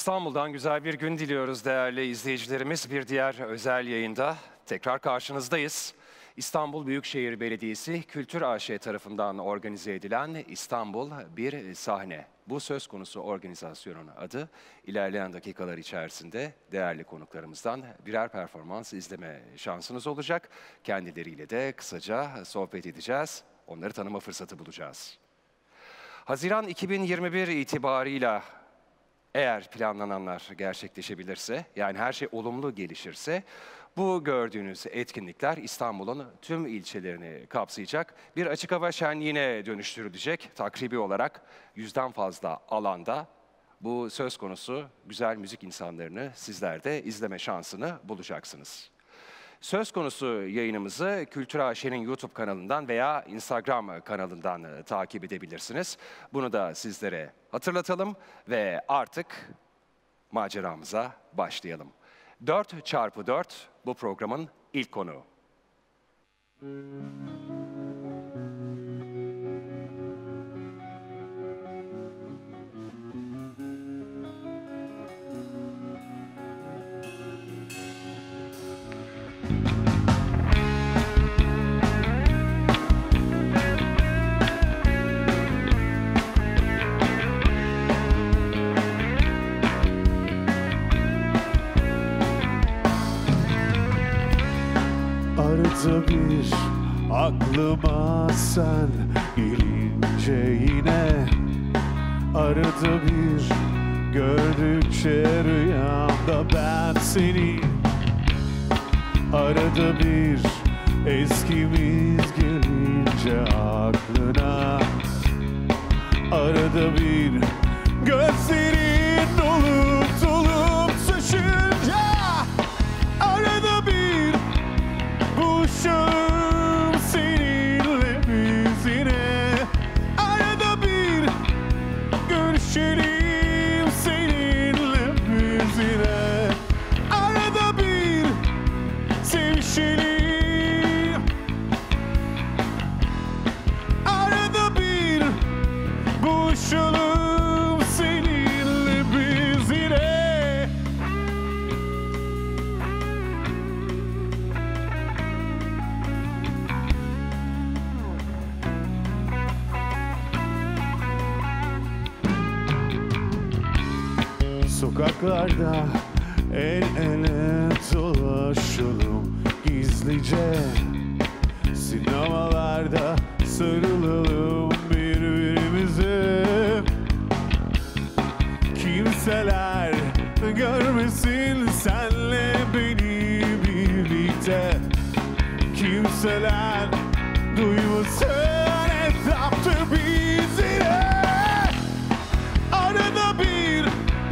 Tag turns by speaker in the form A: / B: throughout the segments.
A: İstanbul'dan güzel bir gün diliyoruz değerli izleyicilerimiz. Bir diğer özel yayında tekrar karşınızdayız. İstanbul Büyükşehir Belediyesi Kültür AŞ tarafından organize edilen İstanbul Bir Sahne. Bu söz konusu organizasyonun adı. İlerleyen dakikalar içerisinde değerli konuklarımızdan birer performans izleme şansınız olacak. Kendileriyle de kısaca sohbet edeceğiz. Onları tanıma fırsatı bulacağız. Haziran 2021 itibarıyla eğer planlananlar gerçekleşebilirse, yani her şey olumlu gelişirse, bu gördüğünüz etkinlikler İstanbul'un tüm ilçelerini kapsayacak bir açık hava şenliğine dönüştürülecek. Takribi olarak 100'den fazla alanda bu söz konusu güzel müzik insanlarını sizler de izleme şansını bulacaksınız. Söz konusu yayınımızı Kültür AŞ'nin YouTube kanalından veya Instagram kanalından takip edebilirsiniz. Bunu da sizlere hatırlatalım ve artık maceramıza başlayalım. 4x4 bu programın ilk konuğu.
B: Arada bir aklıma sen gelince yine, arada bir gördükçe rüyamda ben seni, arada bir eskimiz gelince aklına, arada bir gözlerin dolup dolup taşınca, arada bir buluşalım seninle biz yine, arada bir görüşelim seninle biz yine, arada bir sevişelim, arada bir buluşalım seninle biz yine. Sokaklarda el ele dolaşalım gizlice, sinemalarda sarılalım birbirimize, kimseler görmesin senle beni birlikte, kimseler duymasın etrafta bizi, arada bir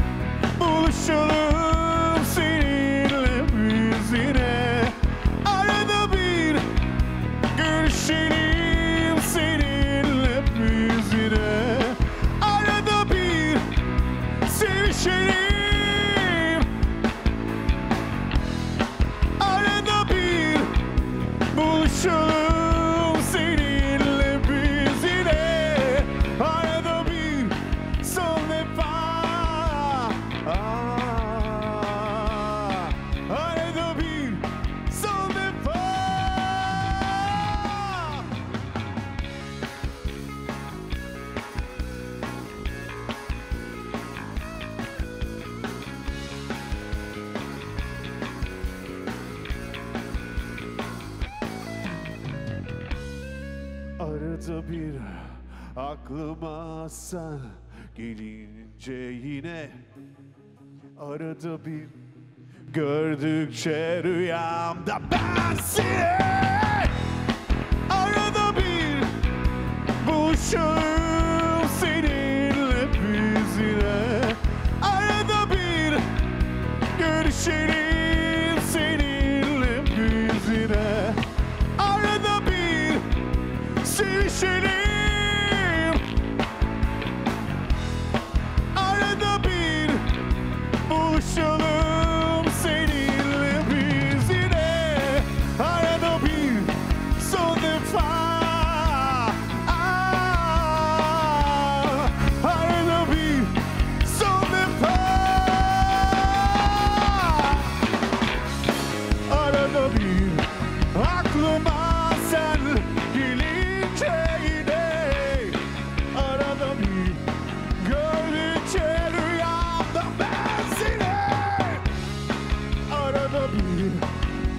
B: buluşalım seninle biz yine, arada bir görüşelim seninle biz yine, arada bir sevişelim, arada bir buluşalım seninle biz yine, arada bir son defa. Arada bir son defa. Arada bir aklıma sen gelince yine, arada bir gördükçe rüyamda ben seni, arada bir buluşalım seninle biz yine, arada bir görüşelim seninle biz yine, arada bir sevişelim, arada bir buluşalım seninle biz yine, arada bir son defa, arada bir son defa.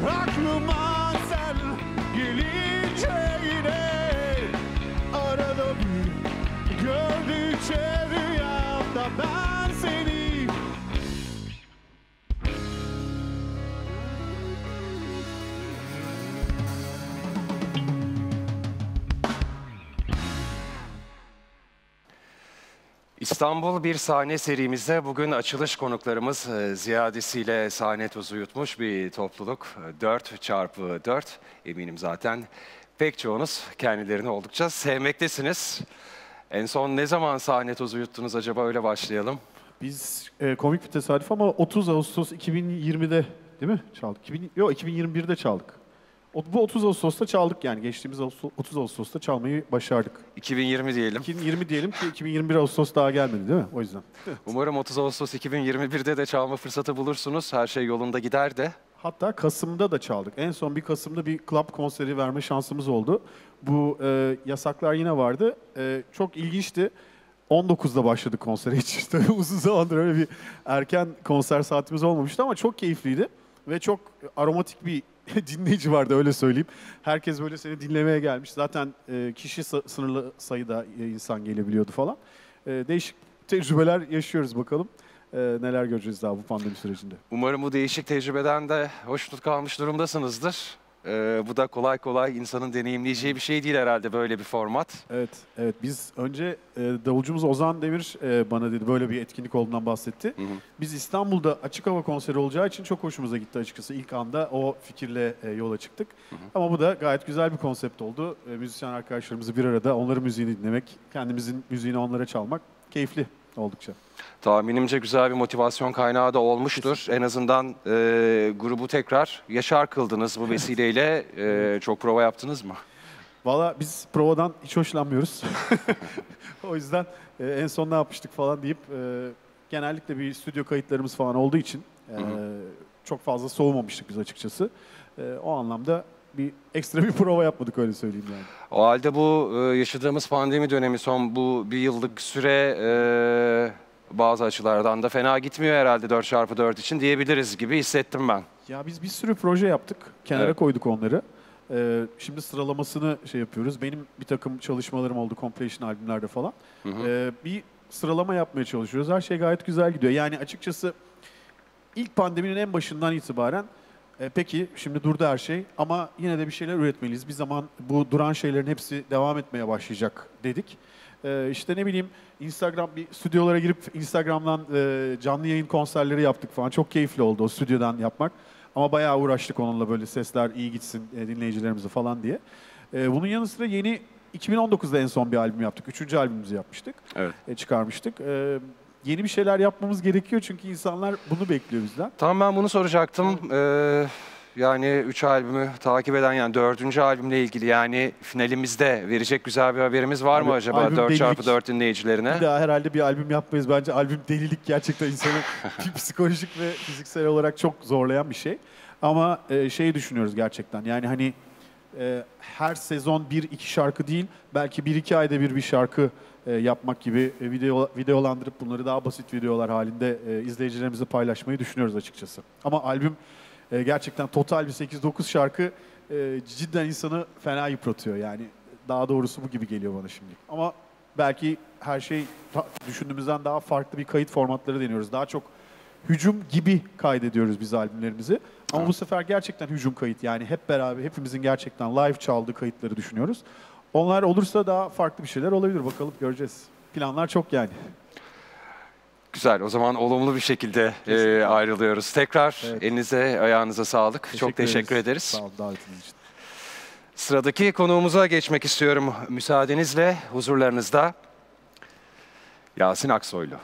B: Aklıma sen gelince yine arada bir gördükçe rüyamda ben seni.
A: İstanbul Bir Sahne serimizde bugün açılış konuklarımız ziyadesiyle sahne tozu yutmuş bir topluluk. 4x4 eminim zaten pek çoğunuz kendilerini oldukça sevmektesiniz. En son ne zaman sahne tozu yuttunuz acaba, öyle başlayalım.
B: Biz komik bir tesadüf ama 30 Ağustos 2020'de değil mi çaldık? Yok 2021'de çaldık. Bu 30 Ağustos'ta çaldık yani. Geçtiğimiz 30 Ağustos'ta çalmayı başardık.
A: 2020 diyelim.
B: 2020 diyelim ki 2021 Ağustos daha gelmedi değil mi? O yüzden.
A: Umarım 30 Ağustos 2021'de de çalma fırsatı bulursunuz. Her şey yolunda gider de.
B: Hatta Kasım'da da çaldık. En son bir Kasım'da bir club konseri verme şansımız oldu. Bu yasaklar yine vardı. Çok ilginçti. 19'da başladık konsere hiç. Tabii uzun zamandır öyle bir erken konser saatimiz olmamıştı ama çok keyifliydi. Ve çok aromatik bir dinleyici vardı, öyle söyleyeyim. Herkes böyle seni dinlemeye gelmiş. Zaten kişi sınırlı sayıda insan gelebiliyordu falan. Değişik tecrübeler yaşıyoruz, bakalım. Neler göreceğiz daha bu pandemi sürecinde.
A: Umarım bu değişik tecrübeden de hoşnut kalmış durumdasınızdır. Bu da kolay kolay insanın deneyimleyeceği bir şey değil herhalde, böyle bir format.
B: Evet, evet. Biz önce davulcumuz Ozan Demir bana dedi, böyle bir etkinlik olduğundan bahsetti.
A: Hı hı.
B: Biz İstanbul'da açık hava konseri olacağı için çok hoşumuza gitti açıkçası. İlk anda o fikirle yola çıktık.
A: Hı hı.
B: Ama bu da gayet güzel bir konsept oldu. Müzisyen arkadaşlarımızı bir arada, onların müziğini dinlemek, kendimizin müziğini onlara çalmak keyifli oldukça.
A: Tahminimce güzel bir motivasyon kaynağı da olmuştur. En azından grubu tekrar yaşar kıldınız bu vesileyle. Çok prova yaptınız mı?
B: Valla biz provadan hiç hoşlanmıyoruz. O yüzden en son ne yapmıştık falan deyip genellikle bir stüdyo kayıtlarımız falan olduğu için çok fazla soğumamıştık biz açıkçası. O anlamda bir ekstra bir prova yapmadık, öyle söyleyeyim yani.
A: O halde bu yaşadığımız pandemi dönemi, son bu bir yıllık süre bazı açılardan da fena gitmiyor herhalde 4x4 için diyebiliriz gibi hissettim ben.
B: Ya biz bir sürü proje yaptık. Kenara
A: Evet.
B: koyduk onları. Şimdi sıralamasını şey yapıyoruz. Benim bir takım çalışmalarım oldu compilation albümlerde falan.
A: Hı hı.
B: Bir sıralama yapmaya çalışıyoruz. Her şey gayet güzel gidiyor. Yani açıkçası ilk pandeminin en başından itibaren peki şimdi durdu her şey ama yine de bir şeyler üretmeliyiz. Bir zaman bu duran şeylerin hepsi devam etmeye başlayacak dedik. İşte ne bileyim, bir stüdyolara girip Instagram'dan canlı yayın konserleri yaptık falan. Çok keyifli oldu o stüdyodan yapmak. Ama bayağı uğraştık onunla, böyle sesler iyi gitsin dinleyicilerimize falan diye. Bunun yanı sıra 2019'da en son bir albüm yaptık. 3. albümümüzü yapmıştık.
A: Evet.
B: Çıkarmıştık. Yeni bir şeyler yapmamız gerekiyor çünkü insanlar bunu bekliyor bizden.
A: Tamam, ben bunu soracaktım. Yani 3 albümü takip eden, yani 4. albümle ilgili, yani finalimizde verecek güzel bir haberimiz var mı acaba
B: albüm
A: 4x4 dinleyicilerine?
B: Bir daha herhalde bir albüm yapmayız. Bence albüm delilik, gerçekten insanı psikolojik ve fiziksel olarak çok zorlayan bir şey. Ama şeyi düşünüyoruz gerçekten. Yani hani her sezon 1-2 şarkı değil, belki 1-2 ayda bir şarkı yapmak gibi videolandırıp bunları daha basit videolar halinde izleyicilerimize paylaşmayı düşünüyoruz açıkçası. Ama albüm gerçekten total bir 8-9 şarkı cidden insanı fena yıpratıyor. Yani daha doğrusu bu gibi geliyor bana şimdi. Ama belki her şey düşündüğümüzden daha farklı bir kayıt formatları deniyoruz. Daha çok hücum gibi kaydediyoruz biz albümlerimizi. Ama bu sefer gerçekten hücum kayıt. Yani hep beraber hepimizin gerçekten live çaldığı kayıtları düşünüyoruz. Onlar olursa daha farklı bir şeyler olabilir. Bakalım, göreceğiz. Planlar çok yani.
A: Güzel, o zaman olumlu bir şekilde ayrılıyoruz. Tekrar elinize ayağınıza sağlık. Çok teşekkür ederiz.
B: Sağ olun davetiniz için.
A: Sıradaki konuğumuza geçmek istiyorum müsaadenizle, huzurlarınızda Yasin Aksoylu.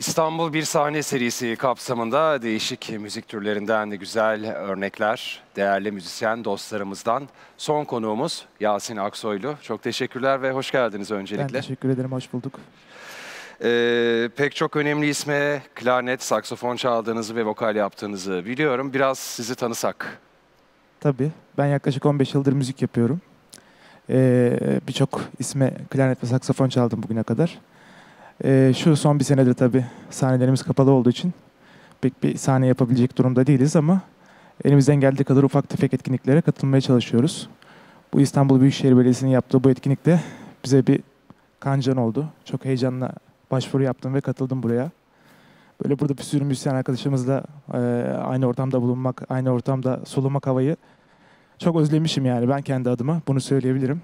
A: İstanbul Bir Sahne serisi kapsamında değişik müzik türlerinden de güzel örnekler, değerli müzisyen dostlarımızdan. Son konuğumuz Yasin Aksoylu. Çok teşekkürler ve hoş geldiniz öncelikle.
C: Ben teşekkür ederim, hoş bulduk.
A: Pek çok önemli isme klarnet, saksafon çaldığınızı ve vokal yaptığınızı biliyorum. Biraz sizi tanısak.
C: Tabii, ben yaklaşık 15 yıldır müzik yapıyorum. Birçok isme klarnet ve saksafon çaldım bugüne kadar. Şu son bir senedir tabii sahnelerimiz kapalı olduğu için pek bir sahne yapabilecek durumda değiliz ama elimizden geldiği kadar ufak tefek etkinliklere katılmaya çalışıyoruz. Bu İstanbul Büyükşehir Belediyesi'nin yaptığı bu etkinlikte bize bir kancan oldu. Çok heyecanla başvuru yaptım ve katıldım buraya. Böyle burada bir sürü müzisyen arkadaşımızla aynı ortamda bulunmak, aynı ortamda solumak havayı çok özlemişim yani ben kendi adıma bunu söyleyebilirim.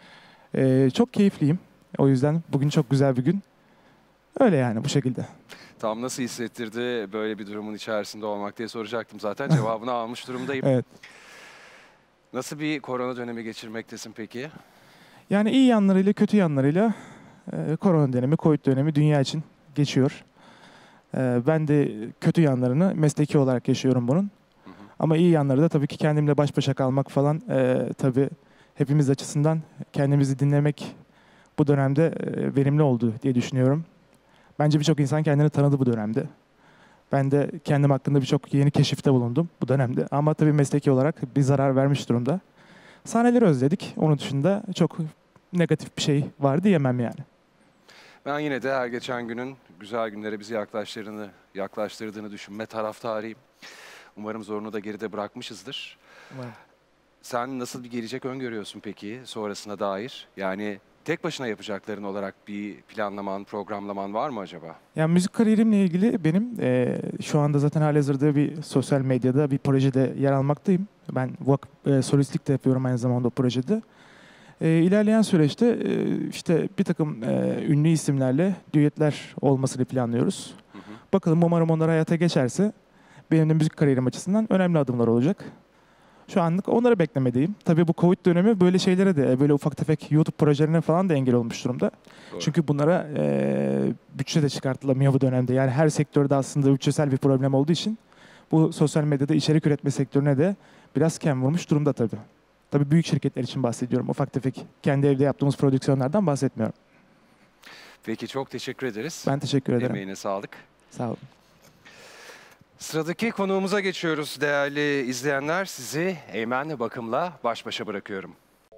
C: Çok keyifliyim. O yüzden bugün çok güzel bir gün. Öyle yani bu şekilde.
A: Tam nasıl hissettirdi böyle bir durumun içerisinde olmak diye soracaktım zaten. Cevabını almış durumdayım.
C: Evet.
A: Nasıl bir korona dönemi geçirmektesin peki?
C: Yani iyi yanlarıyla kötü yanlarıyla korona dönemi, Covid dönemi dünya için geçiyor. Ben de kötü yanlarını mesleki olarak yaşıyorum bunun. Ama iyi yanları da tabii ki kendimle baş başa kalmak falan tabii hepimiz açısından kendimizi dinlemek bu dönemde verimli oldu diye düşünüyorum. Bence birçok insan kendini tanıdı bu dönemde. Ben de kendim hakkında birçok yeni keşifte bulundum bu dönemde. Ama tabii mesleki olarak bir zarar vermiş durumda. Sahneleri özledik. Onun dışında çok negatif bir şey var diyemem yani.
A: Ben yine de her geçen günün güzel günlere bizi yaklaştırdığını düşünme taraftarıyım. Umarım zorunu da geride bırakmışızdır.
C: Umarım.
A: Sen nasıl bir gelecek öngörüyorsun peki sonrasına dair? Yani tek başına yapacakların olarak bir planlaman, programlaman var mı acaba?
C: Yani müzik kariyerimle ilgili benim şu anda zaten halihazırda bir sosyal medyada bir projede yer almaktayım. Ben solistlik de yapıyorum aynı zamanda o projede. İlerleyen süreçte işte bir takım ünlü isimlerle düetler olmasını planlıyoruz. Bakalım umarım onlar hayata geçerse benim de müzik kariyerim açısından önemli adımlar olacak. Şu anlık onları beklemedeyim. Tabii bu Covid dönemi böyle şeylere de böyle ufak tefek YouTube projelerine falan da engel olmuş durumda.
A: Doğru.
C: Çünkü bunlara bütçe de çıkartılamıyor bu dönemde. Yani her sektörde aslında bütçesel bir problem olduğu için bu sosyal medyada içerik üretme sektörüne de biraz kem vurmuş durumda tabii. Tabii büyük şirketler için bahsediyorum. Ufak tefek kendi evde yaptığımız prodüksiyonlardan bahsetmiyorum.
A: Peki çok teşekkür ederiz.
C: Ben teşekkür ederim.
A: Emeğine sağlık.
C: Sağ olun.
A: Sıradaki konuğumuza geçiyoruz değerli izleyenler. Sizi Eymen Bakım'la baş başa bırakıyorum.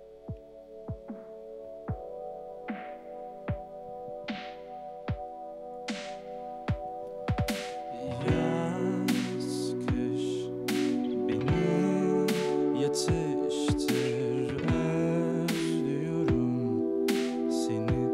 D: Yaz, kış, beni yatıştır, özlüyorum seni.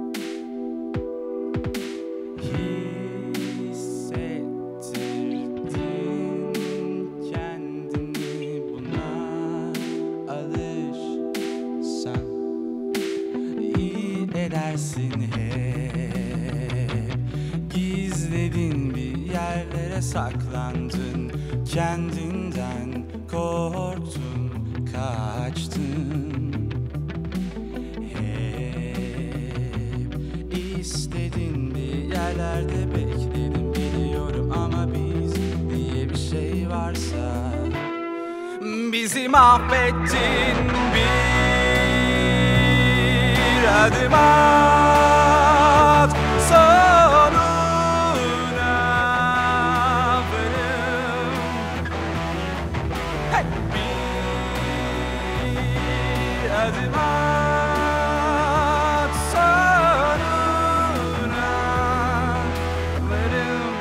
D: Hissettirdin kendini, buna alış sen. İyi edersin hep, gizledin bir yerlere saklandın, kendinden korktun, kaçtın. Hep istedin bir yerlerde bekledim biliyorum ama biz diye bir şey varsa bizi mahvettin. Bir adım at, sonuna varım. Hey! Bir adım at, sonuna varım.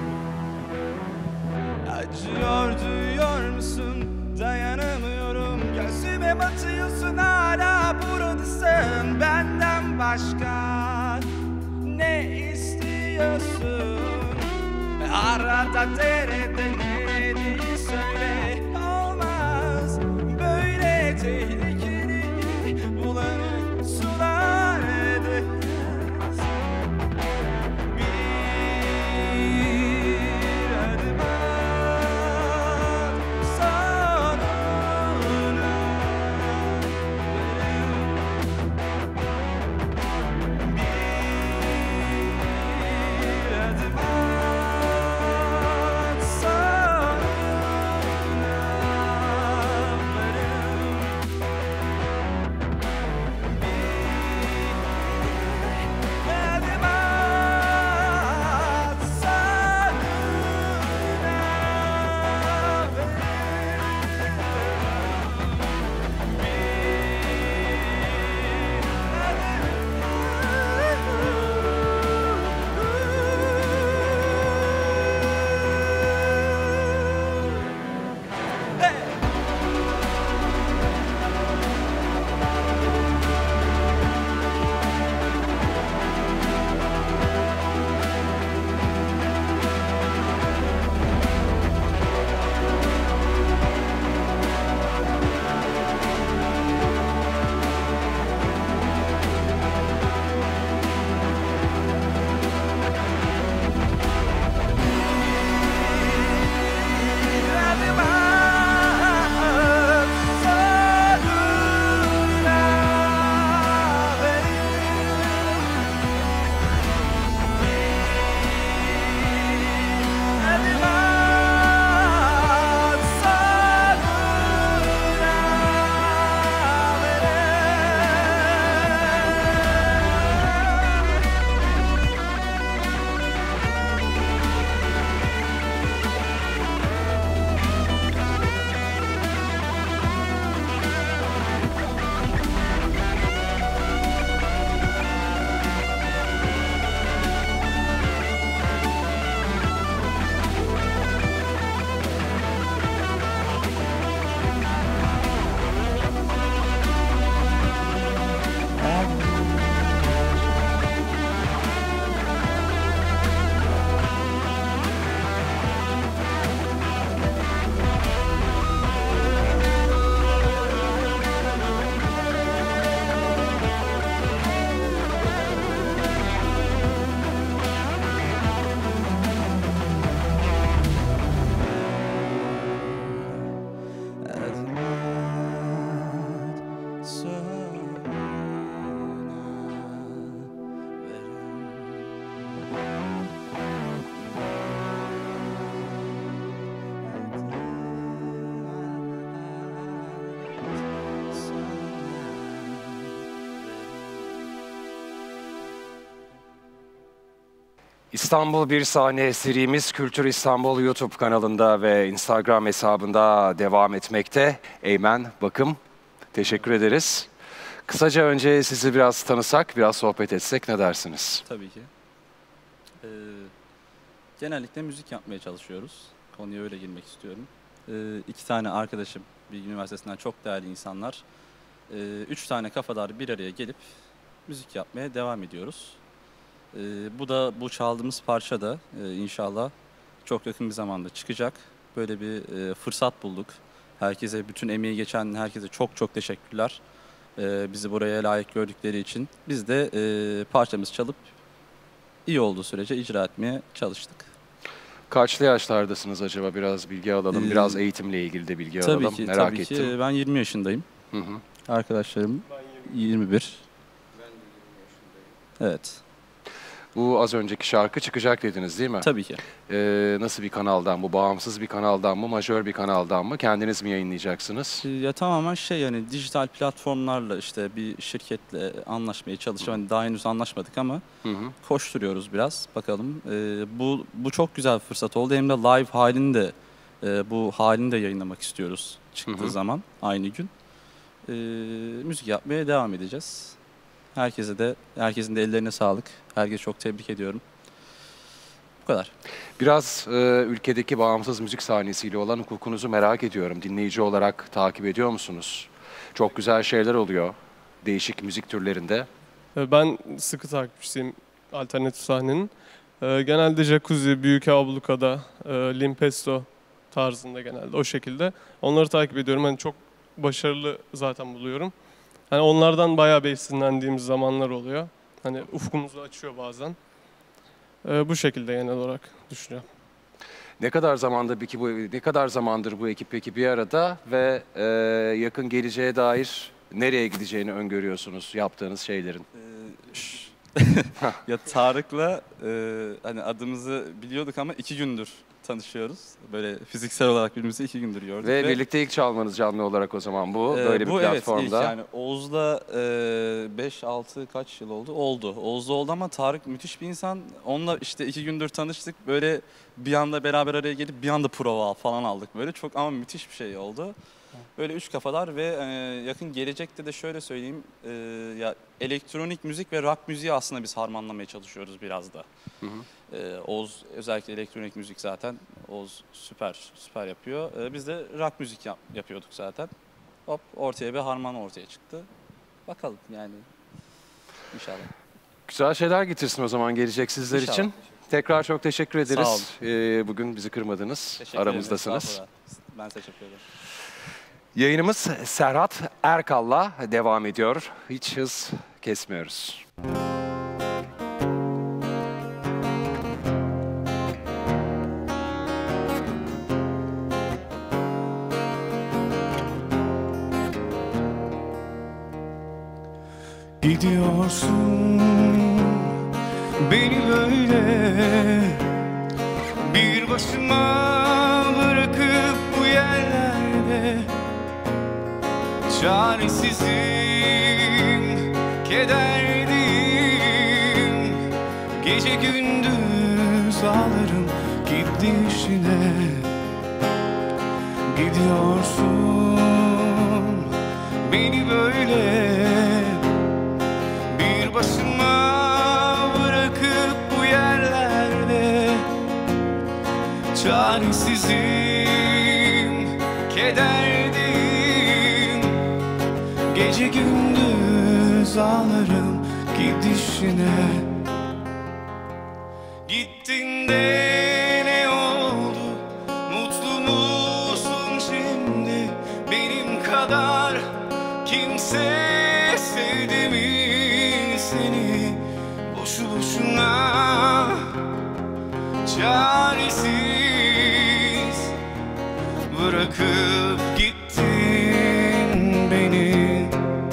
D: Acıyor, duyuyor musun? Dayanamıyorum. Gözüme batıyorsun, hala buradasın. Benden başka ne istiyorsun? Arada derede ne diye söyle. Olmaz böyle tehlikeli, bulanık sulardayız. Bir adım at, sonuna varım. Bir adım
A: İstanbul Bir Sahne serimiz Kültür İstanbul YouTube kanalında ve Instagram hesabında devam etmekte. Eymen Bakım, teşekkür ederiz. Kısaca önce sizi biraz tanısak, biraz sohbet etsek ne dersiniz?
E: Tabii ki. Genellikle müzik yapmaya çalışıyoruz. Konuya öyle girmek istiyorum. 2 tane arkadaşım, Bilgi Üniversitesi'nden çok değerli insanlar. 3 tane kafadar bir araya gelip müzik yapmaya devam ediyoruz. Bu çaldığımız parça da inşallah çok yakın bir zamanda çıkacak. Böyle bir fırsat bulduk. Herkese, bütün emeği geçen herkese çok çok teşekkürler. Bizi buraya layık gördükleri için. Biz de parçamızı çalıp iyi olduğu sürece icra etmeye çalıştık.
A: Kaçlı yaşlardasınız acaba? Biraz bilgi alalım. Biraz eğitimle ilgili de bilgi alalım. Merak
E: tabii
A: ettim.
E: ki. Ben 20 yaşındayım.
A: Hı hı.
E: Arkadaşlarım 21.
A: Ben de 20 yaşındayım.
E: Evet.
A: Bu az önceki şarkı çıkacak dediniz değil mi?
E: Tabii ki.
A: Nasıl bir kanaldan bu? Bağımsız bir kanaldan mı? Majör bir kanaldan mı? Kendiniz mi yayınlayacaksınız?
E: Ya tamamen yani dijital platformlarla işte bir şirketle anlaşmaya çalışıp hani daha henüz anlaşmadık ama
A: Hı hı.
E: koşturuyoruz biraz. Bakalım. Bu çok güzel bir fırsat oldu. Hem de live halini de bu halini de yayınlamak istiyoruz çıktığı zaman aynı gün. Müzik yapmaya devam edeceğiz. Herkesin de ellerine sağlık. Herkese çok tebrik ediyorum. Bu kadar.
A: Biraz ülkedeki bağımsız müzik sahnesiyle olan hukukunuzu merak ediyorum. Dinleyici olarak takip ediyor musunuz? Çok güzel şeyler oluyor değişik müzik türlerinde.
F: Ben sıkı takipçisiyim alternatif sahnenin. Genelde jacuzzi, büyük ablukada, limpesto tarzında genelde o şekilde. Onları takip ediyorum. Hani çok başarılı zaten buluyorum. Hani onlardan bayağı bir esinlendiğimiz zamanlar oluyor. Hani ufkumuzu açıyor bazen. Bu şekilde genel olarak düşünüyorum.
A: Ne kadar zamandır bu ekip peki bir arada ve yakın geleceğe dair nereye gideceğini öngörüyorsunuz yaptığınız şeylerin?
E: Ya Tarık'la hani adımızı biliyorduk ama 2 gündür tanışıyoruz. Böyle fiziksel olarak birbirimizi 2 gündür gördük.
A: Ve birlikte ilk çalmanız canlı olarak o zaman bu böyle bir platformda.
E: Evet, ilk yani Oğuz'la 5-6 kaç yıl oldu? Oğuz'la oldu ama Tarık müthiş bir insan. Onunla işte 2 gündür tanıştık. Böyle bir anda beraber araya gelip bir anda prova falan aldık. Böyle çok ama müthiş bir şey oldu. Böyle 3 kafadar ve yakın gelecekte de şöyle söyleyeyim, ya elektronik müzik ve rock müziği aslında biz harmanlamaya çalışıyoruz biraz da.
A: Hı hı.
E: Oğuz özellikle elektronik müzik zaten Oğuz süper yapıyor. Biz de rock müzik yapıyorduk zaten. Hop ortaya bir harman ortaya çıktı. Bakalım yani inşallah.
A: Güzel şeyler getirsin o zaman gelecek sizler
E: İnşallah.
A: için. Tekrar çok teşekkür
E: Sağ
A: ederiz. Bugün bizi kırmadınız.
E: Teşekkür ederim,
A: Aramızdasınız.
E: estağfurullah. Ben teşekkür ederim.
A: Yayınımız Serhat Erkal'la devam ediyor. Hiç hız kesmiyoruz.
D: Gidiyorsun beni böyle bir başıma bırakıp bu yerlerde. Çaresizim, kederliyim. Gece gündüz ağlarım gidişine. Gidiyorsun beni böyle bir başıma bırakıp bu yerlerde. Çaresizim, kederliyim. Gece gündüz ağlarım gidişine. Gittin de ne oldu? Mutlu musun şimdi? Benim kadar kimse sevdi mi seni? Boşu boşuna çaresiz bırakıp gittin beni.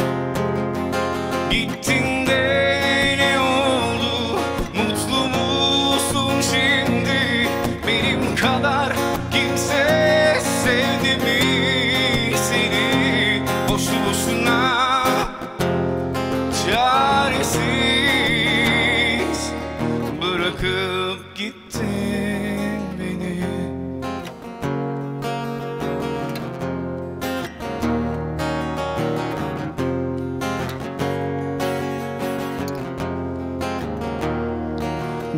D: Gittin de ne oldu? Mutlu musun şimdi? Benim kadar kimse sevdi mi seni? Boşu boşuna çaresiz bırakıp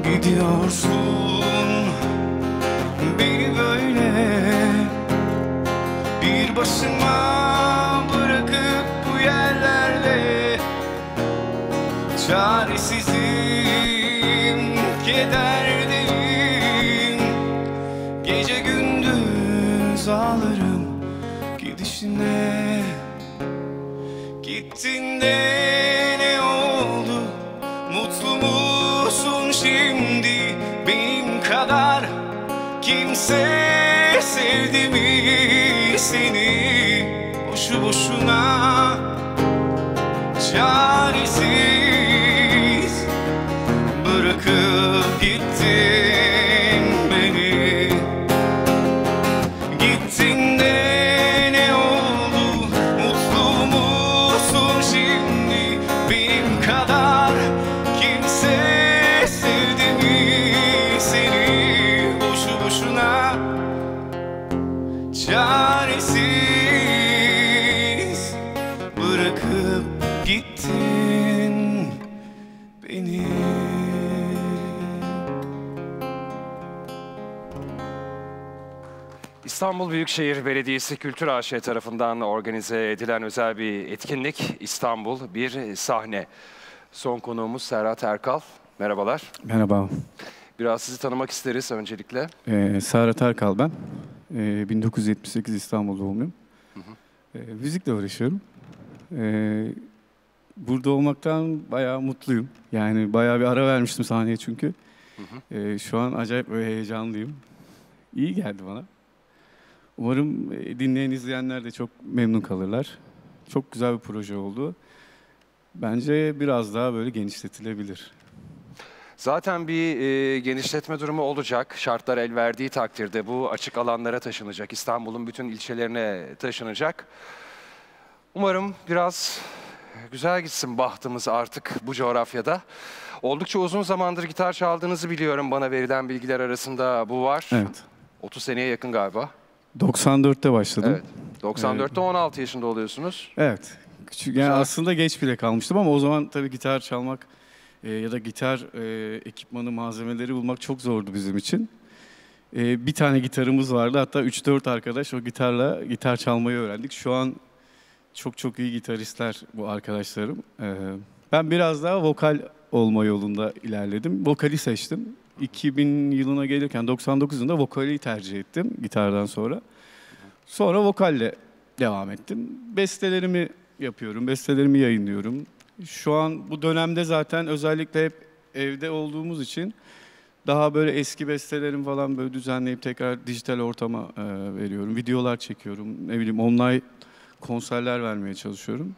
D: Gidiyorsun beni böyle bir başıma bırakıp bu yerlerde. Çaresizim, kederdeyim. Gece gündüz ağlarım gidişine. Gittin de ne oldu? Mutlu musun şimdi? Benim kadar kimse sevdi mi seni? Boşu boşuna çaresiz bırakıp gittin beni. Gittin de ne oldu? Mutlu musun şimdi? Benim kadar kimse sevdi mi seni? Boşu boşuna çaresiz bırakıp gittin beni.
A: İstanbul Büyükşehir Belediyesi Kültür AŞ tarafından organize edilen özel bir etkinlik İstanbul Bir Sahne. Son konuğumuz Serhat Erkal. Merhabalar.
G: Merhaba.
A: Biraz sizi tanımak isteriz öncelikle.
G: Serhat Erkal ben. 1978 İstanbul doğumluyum. Müzikle uğraşıyorum. Burada olmaktan bayağı mutluyum. Yani bayağı bir ara vermiştim sahneye çünkü. Şu an acayip böyle heyecanlıyım. İyi geldi bana. Umarım dinleyen, izleyenler de çok memnun kalırlar. Çok güzel bir proje oldu. Bence biraz daha böyle genişletilebilir.
A: Zaten bir genişletme durumu olacak. Şartlar el verdiği takdirde bu açık alanlara taşınacak. İstanbul'un bütün ilçelerine taşınacak. Umarım biraz güzel gitsin bahtımız artık bu coğrafyada. Oldukça uzun zamandır gitar çaldığınızı biliyorum. Bana verilen bilgiler arasında bu var.
G: Evet.
A: 30 seneye yakın galiba.
G: 94'te başladım.
A: Evet. 94'te 16 yaşında oluyorsunuz.
G: Evet. Küçük, yani
A: Güzel.
G: aslında geç bile kalmıştım ama o zaman tabii gitar çalmak ya da gitar ekipmanı, malzemeleri bulmak çok zordu bizim için. Bir tane gitarımız vardı. Hatta 3-4 arkadaş o gitarla gitar çalmayı öğrendik. Şu an çok çok iyi gitaristler bu arkadaşlarım. Ben biraz daha vokal olma yolunda ilerledim. Vokali seçtim. 2000 yılına gelirken 99 yılında vokali tercih ettim gitardan sonra. Sonra vokalle devam ettim. Bestelerimi yapıyorum, bestelerimi yayınlıyorum. Şu an bu dönemde zaten özellikle hep evde olduğumuz için daha böyle eski bestelerimi falan böyle düzenleyip tekrar dijital ortama veriyorum. Videolar çekiyorum, ne bileyim online konserler vermeye çalışıyorum.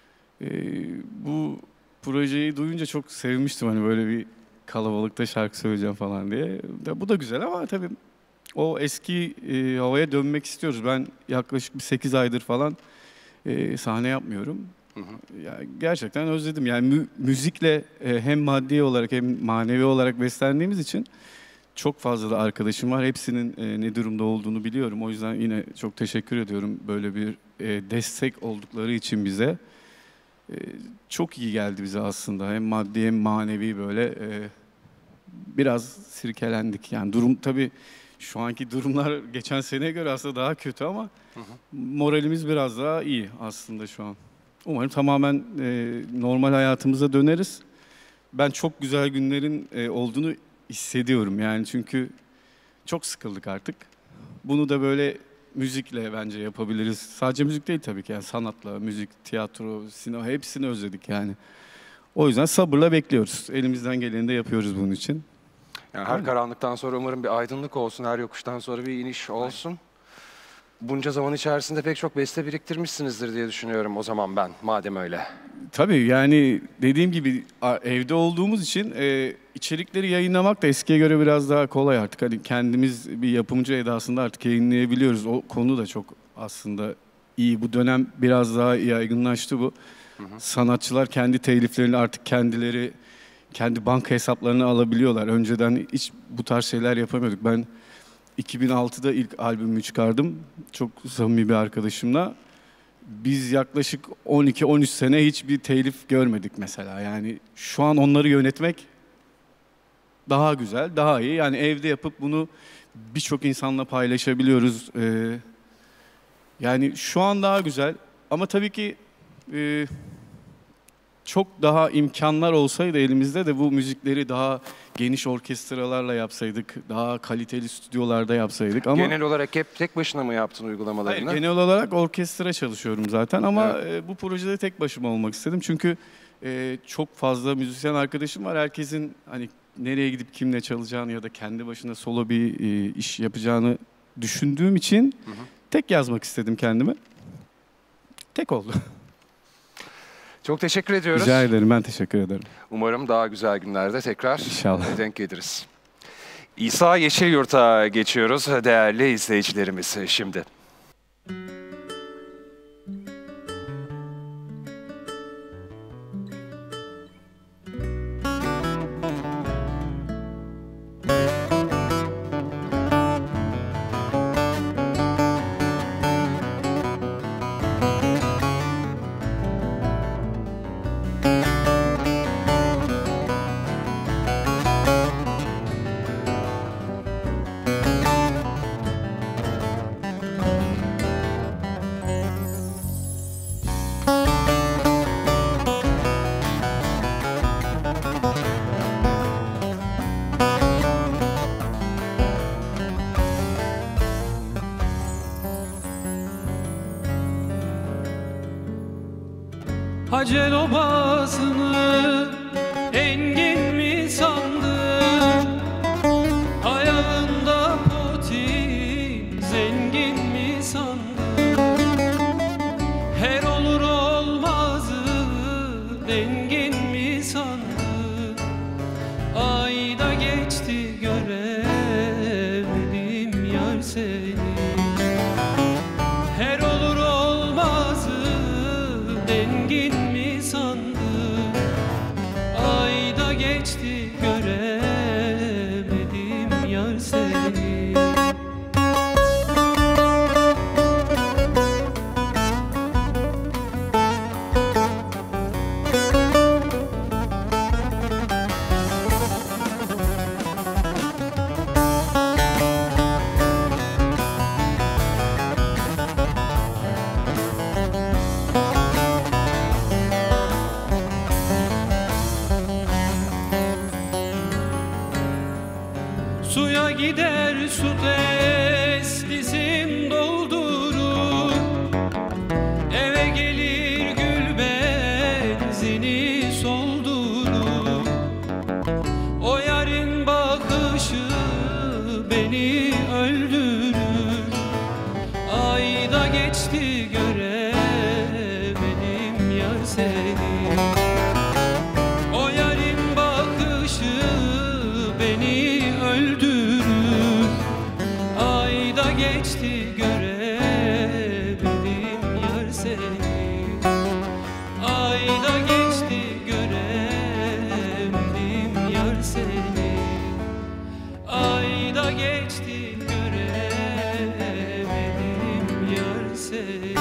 G: Bu projeyi duyunca çok sevmiştim hani böyle bir kalabalıkta şarkı söyleyeceğim falan diye. Bu da güzel ama tabii o eski havaya dönmek istiyoruz. Ben yaklaşık bir 8 aydır falan sahne yapmıyorum. Ya, gerçekten özledim. Yani müzikle hem maddi olarak hem manevi olarak beslendiğimiz için çok fazla da arkadaşım var. Hepsinin ne durumda olduğunu biliyorum. O yüzden yine çok teşekkür ediyorum böyle bir destek oldukları için bize. Çok iyi geldi bize aslında. Hem maddi hem manevi böyle biraz sirkelendik. Yani durum tabii şu anki durumlar geçen seneye göre aslında daha kötü ama moralimiz biraz daha iyi aslında şu an. Umarım tamamen normal hayatımıza döneriz. Ben çok güzel günlerin olduğunu hissediyorum yani çünkü çok sıkıldık artık. Bunu da böyle müzikle bence yapabiliriz. Sadece müzik değil tabii ki yani sanatla, müzik, tiyatro, sinema hepsini özledik yani. O yüzden sabırla bekliyoruz. Elimizden geleni de yapıyoruz bunun için.
A: Yani her karanlıktan sonra umarım bir aydınlık olsun, her yokuştan sonra bir iniş olsun. Bunca zaman içerisinde pek çok beste biriktirmişsinizdir diye düşünüyorum o zaman ben, madem öyle.
G: Tabii yani dediğim gibi evde olduğumuz için içerikleri yayınlamak da eskiye göre biraz daha kolay artık. Hani kendimiz bir yapımcı edasında artık yayınlayabiliyoruz. O konu da çok aslında iyi. Bu dönem biraz daha yaygınlaştı bu. Sanatçılar kendi teliflerini artık kendileri kendi banka hesaplarına alabiliyorlar. Önceden hiç bu tarz şeyler yapamıyorduk. Ben 2006'da ilk albümümü çıkardım. Çok samimi bir arkadaşımla. Biz yaklaşık 12-13 sene hiçbir telif görmedik mesela. Yani şu an onları yönetmek daha güzel, daha iyi. Yani evde yapıp bunu birçok insanla paylaşabiliyoruz. Yani şu an daha güzel ama tabii ki çok daha imkanlar olsaydı elimizde de bu müzikleri daha geniş orkestralarla yapsaydık, daha kaliteli stüdyolarda yapsaydık. Ama
A: Genel olarak hep tek başına mı yaptın uygulamalarını?
G: hayır, genel olarak orkestra çalışıyorum zaten ama bu projede tek başıma olmak istedim. Çünkü çok fazla müzisyen arkadaşım var. Herkesin hani nereye gidip kimle çalacağını ya da kendi başına solo bir iş yapacağını düşündüğüm için tek yazmak istedim kendime. Tek oldu.
A: Çok teşekkür ediyoruz.
G: Rica ederim, ben teşekkür ederim.
A: Umarım daha güzel günlerde tekrar
G: İnşallah.
A: denk geliriz. İsa Yeşilyurt'a geçiyoruz değerli izleyicilerimiz şimdi.
D: Hacel obasını engin mi sandın? Ayağında poti zengin mi sandın? Her olur olmazı dengin mi sandın? Ayda geçti göremedim yar seni. Her olur olmazı dengin mi sandın? Ayda geçti göremedim yar seni. Suya gider su testisin doldurur, eve gelir gül benzini soldurur. O yarın bakışı beni öldürür. Ayda geçti göremedim yar seni. O yarın bakışı beni öldürür. Ayda geçti göremedim yar seni. Ayda geçti göremedim yar seni. Ayda geçti göremedim yar seni.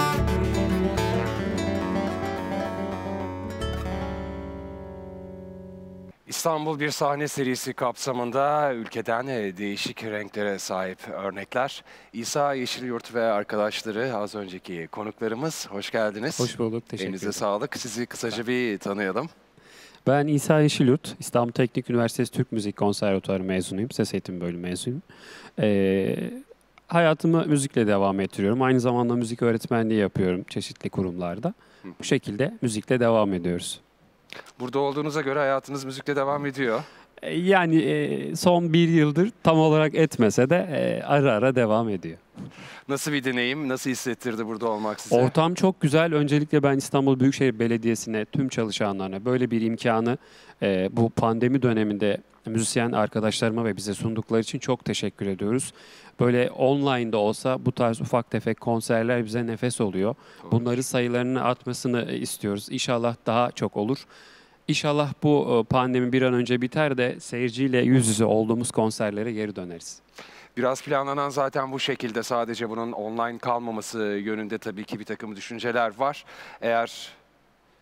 A: İstanbul Bir Sahne serisi kapsamında ülkeden değişik renklere sahip örnekler. İsa Yeşilyurt ve arkadaşları az önceki konuklarımız. Hoş geldiniz.
H: Hoş bulduk, teşekkür
A: Elinize
H: ederim.
A: sağlık. Sizi kısaca bir tanıyalım.
H: Ben İsa Yeşilyurt, İstanbul Teknik Üniversitesi Türk Müzik Konservatuarı mezunuyum. Ses eğitimi bölümü mezunuyum. Hayatımı müzikle devam ettiriyorum. Aynı zamanda müzik öğretmenliği yapıyorum çeşitli kurumlarda. Bu şekilde müzikle devam ediyoruz.
A: Burada olduğunuza göre hayatınız müzikle devam ediyor.
H: Yani son bir yıldır tam olarak etmese de ara ara devam ediyor.
A: Nasıl bir deneyim, nasıl hissettirdi burada olmak size?
H: Ortam çok güzel. Öncelikle ben İstanbul Büyükşehir Belediyesi'ne, tüm çalışanlarına böyle bir imkanı bu pandemi döneminde müzisyen arkadaşlarıma ve bize sundukları için çok teşekkür ediyoruz. Böyle online'da olsa bu tarz ufak tefek konserler bize nefes oluyor. Bunları sayılarını artmasını istiyoruz. İnşallah daha çok olur. İnşallah bu pandemi bir an önce biter de seyirciyle yüz yüze olduğumuz konserlere geri döneriz.
A: Biraz planlanan zaten bu şekilde, sadece bunun online kalmaması yönünde tabii ki bir takım düşünceler var. Eğer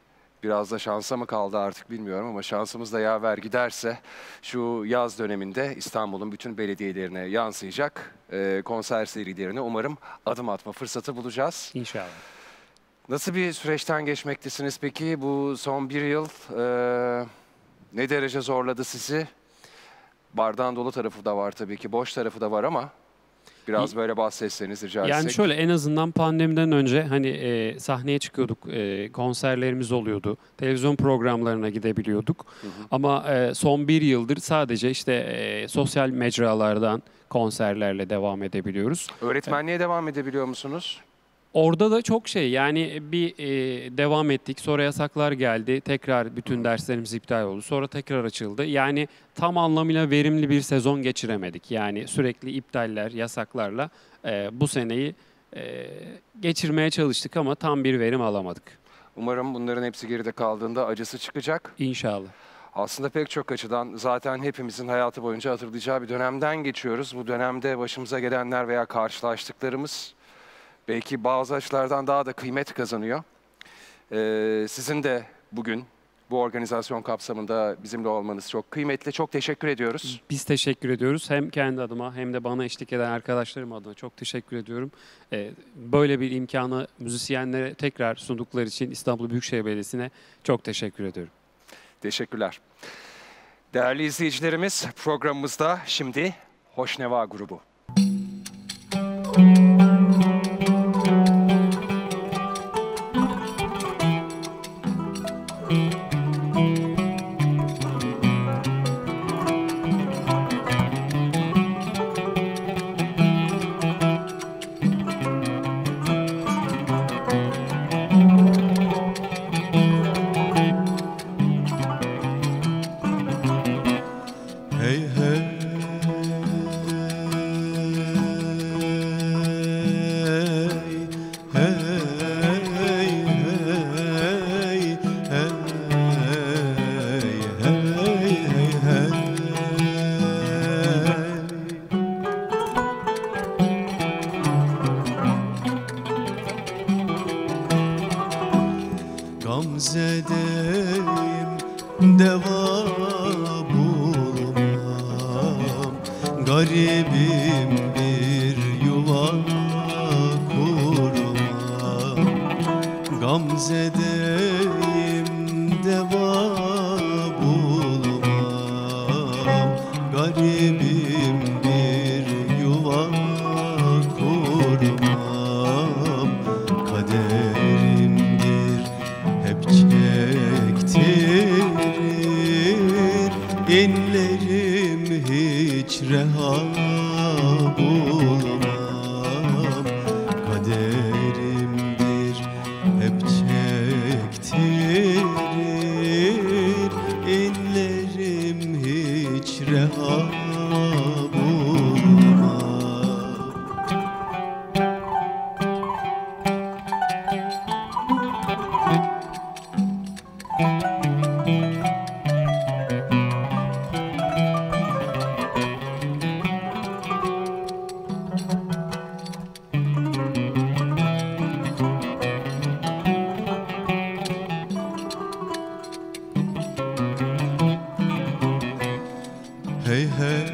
A: Biraz da şansa mı kaldı artık bilmiyorum ama şansımız da yaver giderse şu yaz döneminde İstanbul'un bütün belediyelerine yansıyacak konser serilerine umarım adım atma fırsatı bulacağız.
H: İnşallah.
A: Nasıl bir süreçten geçmektesiniz peki? Bu son bir yıl ne derece zorladı sizi? Bardağın dolu tarafı da var tabii ki, boş tarafı da var ama biraz böyle bahsetseniz rica etsek.
H: Yani şöyle, en azından pandemiden önce hani sahneye çıkıyorduk, konserlerimiz oluyordu, televizyon programlarına gidebiliyorduk. Ama son bir yıldır sadece işte sosyal mecralardan konserlerle devam edebiliyoruz.
A: Öğretmenliğe devam edebiliyor musunuz?
H: Orada da çok yani bir devam ettik. Sonra yasaklar geldi. Tekrar bütün derslerimiz iptal oldu. Sonra tekrar açıldı. Yani tam anlamıyla verimli bir sezon geçiremedik. Yani sürekli iptaller, yasaklarla bu seneyi geçirmeye çalıştık ama tam bir verim alamadık.
A: Umarım bunların hepsi geride kaldığında acısı çıkacak.
H: İnşallah.
A: Aslında pek çok açıdan zaten hepimizin hayatı boyunca hatırlayacağı bir dönemden geçiyoruz. Bu dönemde başımıza gelenler veya karşılaştıklarımız belki bazı açılardan daha da kıymet kazanıyor. Sizin de bugün bu organizasyon kapsamında bizimle olmanız çok kıymetli. Çok teşekkür ediyoruz.
H: Biz teşekkür ediyoruz. Hem kendi adıma hem de bana eşlik eden arkadaşlarım adına çok teşekkür ediyorum. Böyle bir imkanı müzisyenlere tekrar sundukları için İstanbul Büyükşehir Belediyesi'ne çok teşekkür ediyorum.
A: Teşekkürler. Değerli izleyicilerimiz, programımızda şimdi Hoşneva grubu.
I: Gamzedeyim deva bulmam, garibim bir yuva kurmam. Gamzedeyim deva bulmam, garibim bir yuva kurmam. Kaderimdir hep çektirir, inlerim hiç reha bulmam. Kaderimdir hep çektirir, inlerim hiç reha bulmam. Hey hey,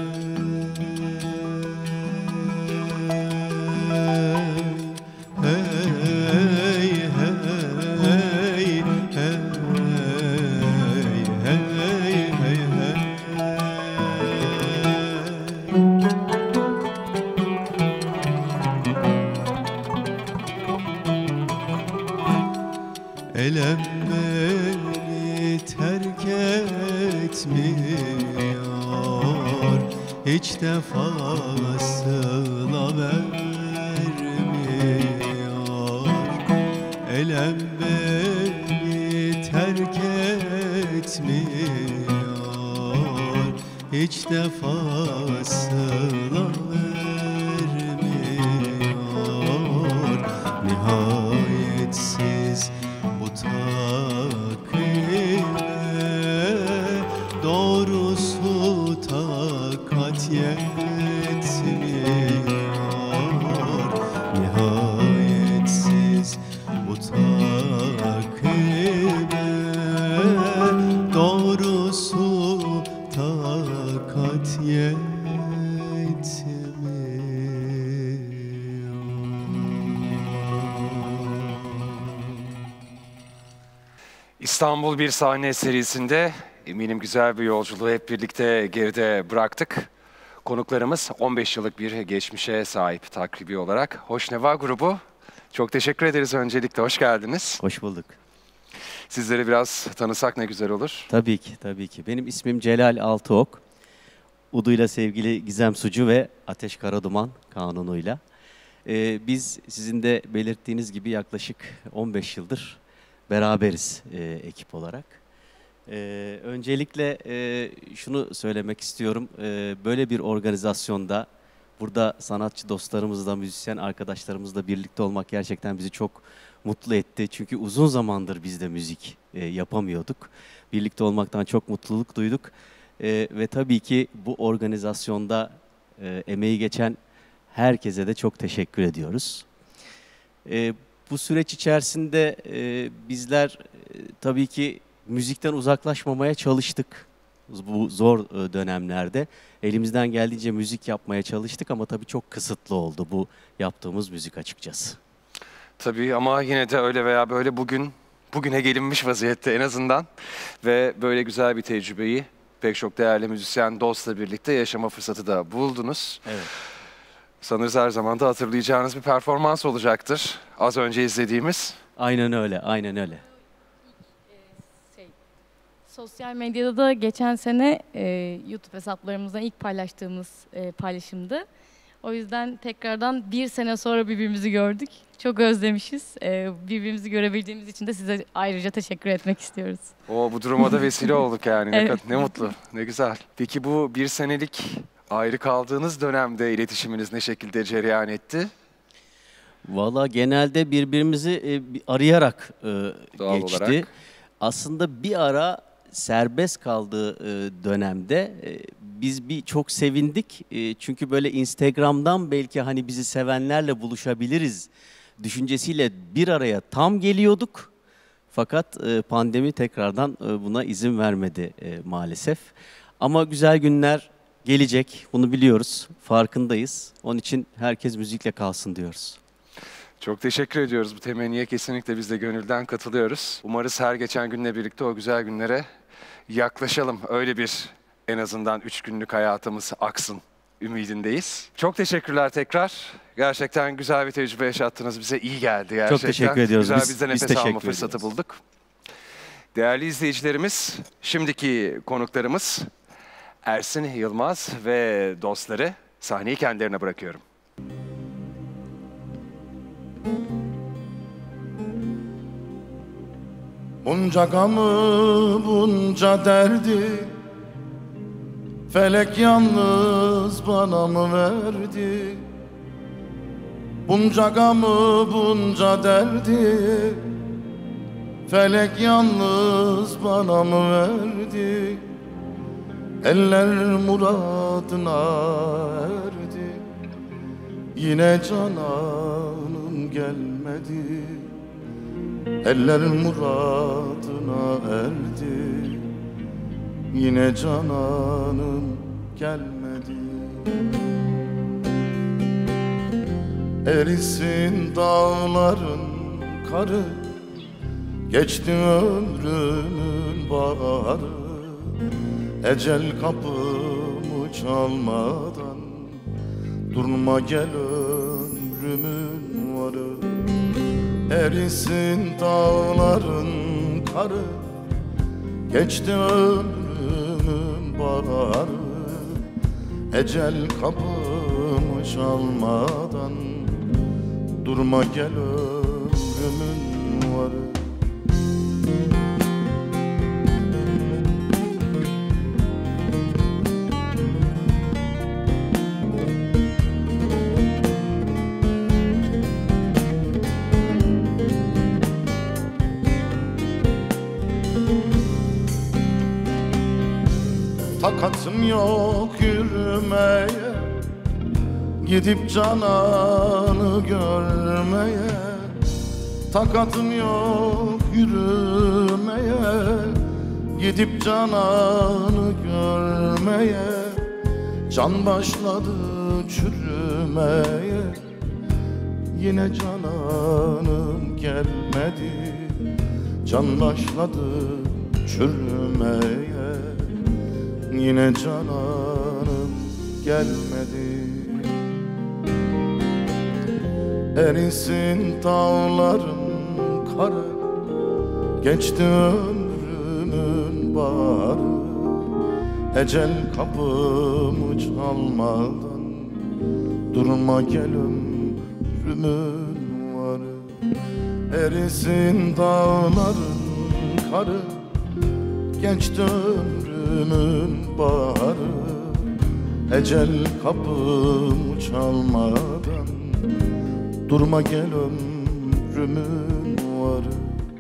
I: hey hey, hey hey, elem beni terk etmiyor, hiç defasıyla vermiyor. Elem beni terk etmiyor, hiç defasıyla vermiyor. Nihayetsiz bu takibe doğrusu takat yetmiyor. Nihayetsiz bu takibe
A: İstanbul Bir Sahne serisinde eminim güzel bir yolculuğu hep birlikte geride bıraktık. Konuklarımız 15 yıllık bir geçmişe sahip takribi olarak Hoşneva grubu. Çok teşekkür ederiz öncelikle, hoş geldiniz.
J: Hoş bulduk.
A: Sizleri biraz tanısak ne güzel olur.
J: Tabii ki, tabii ki. Benim ismim Celal Altıok. Udu'yla sevgili Gizem Sucu ve Ateş Karaduman kanunuyla. Biz sizin de belirttiğiniz gibi yaklaşık 15 yıldır beraberiz ekip olarak. Öncelikle şunu söylemek istiyorum. Böyle bir organizasyonda burada sanatçı dostlarımızla, müzisyen arkadaşlarımızla birlikte olmak gerçekten bizi çok mutlu etti. Çünkü uzun zamandır biz de müzik yapamıyorduk. Birlikte olmaktan çok mutluluk duyduk. Ve tabii ki bu organizasyonda emeği geçen herkese de çok teşekkür ediyoruz. Bu süreç içerisinde bizler tabii ki müzikten uzaklaşmamaya çalıştık. Bu zor dönemlerde elimizden geldiğince müzik yapmaya çalıştık ama tabii çok kısıtlı oldu bu yaptığımız müzik açıkçası.
A: Tabii ama yine de öyle veya böyle bugüne gelinmiş vaziyette en azından. Ve böyle güzel bir tecrübeyi pek çok değerli müzisyen dostla birlikte yaşama fırsatı da buldunuz.
J: Evet.
A: Sanırız her zaman da hatırlayacağınız bir performans olacaktır. Az önce izlediğimiz.
J: Aynen öyle, aynen öyle.
K: Sosyal medyada da geçen sene YouTube hesaplarımızdan ilk paylaştığımız paylaşımdı. O yüzden tekrardan bir sene sonra birbirimizi gördük. Çok özlemişiz. Birbirimizi görebildiğimiz için de size ayrıca teşekkür etmek istiyoruz.
A: Bu duruma da vesile olduk yani.
K: Evet.
A: Ne mutlu, ne güzel. Peki bu bir senelik ayrı kaldığınız dönemde iletişiminiz ne şekilde cereyan etti?
J: Valla genelde birbirimizi arayarak
A: Doğal
J: geçti.
A: olarak.
J: Aslında bir ara serbest kaldığı dönemde biz çok sevindik. Çünkü böyle Instagram'dan belki hani bizi sevenlerle buluşabiliriz düşüncesiyle bir araya tam geliyorduk. Fakat pandemi tekrardan buna izin vermedi maalesef. Ama güzel günler gelecek, bunu biliyoruz, farkındayız. Onun için herkes müzikle kalsın diyoruz.
A: Çok teşekkür ediyoruz. Bu temenniye kesinlikle biz de gönülden katılıyoruz. Umarız her geçen günle birlikte o güzel günlere yaklaşalım. Öyle bir en azından 3 günlük hayatımız aksın ümidindeyiz. Çok teşekkürler tekrar. Gerçekten güzel bir tecrübe yaşattınız. Bize iyi geldi gerçekten.
J: Çok teşekkür ediyoruz.
A: Güzel biz de
J: Biz
A: nefes alma
J: teşekkür
A: fırsatı
J: ediyoruz.
A: bulduk. Değerli izleyicilerimiz, şimdiki konuklarımız Ersin Yılmaz ve dostları, sahneyi kendilerine bırakıyorum.
L: Bunca gamı, bunca derdi felek yalnız bana mı verdi? Bunca gamı, bunca derdi felek yalnız bana mı verdi? Eller muradına erdi, yine cananım gelmedi. Eller muradına erdi, yine cananım gelmedi. Erisin dağların karı, geçti ömrümün baharı. Ecel kapımı çalmadan durma gel ömrümün varı. Erisin dağların karı, geçti ömrümün baharı. Ecel kapımı çalmadan durma gel ömrümün varı. Takatım yok yürümeye, gidip cananı görmeye. Takatım yok yürümeye, gidip cananı görmeye. Can başladı çürümeye, yine cananım gelmedi. can başladı çürümeye. Yine cananım gelmedi. Erisin dağların karı, geçti ömrümün baharı. Ecel kapımı çalmadan durma gel ömrümün varı. Erisin dağların karı, geçti ömrümün baharı. Ecel kapımı çalmadan durma gel ömrümün varı.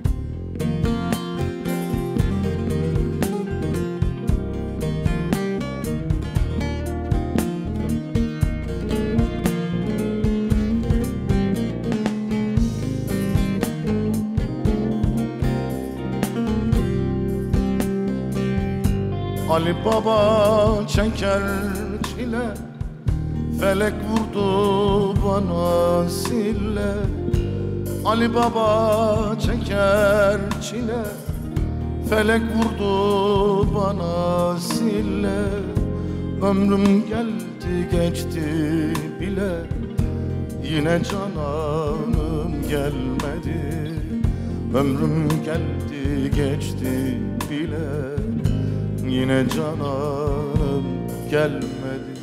L: Ali Baba çeker çile, felek vurdu bana sille. Ali Baba çeker çile, felek vurdu bana sille. Ömrüm geldi geçti bile, yine cananım gelmedi. Ömrüm geldi geçti bile, yine cananım gelmedi.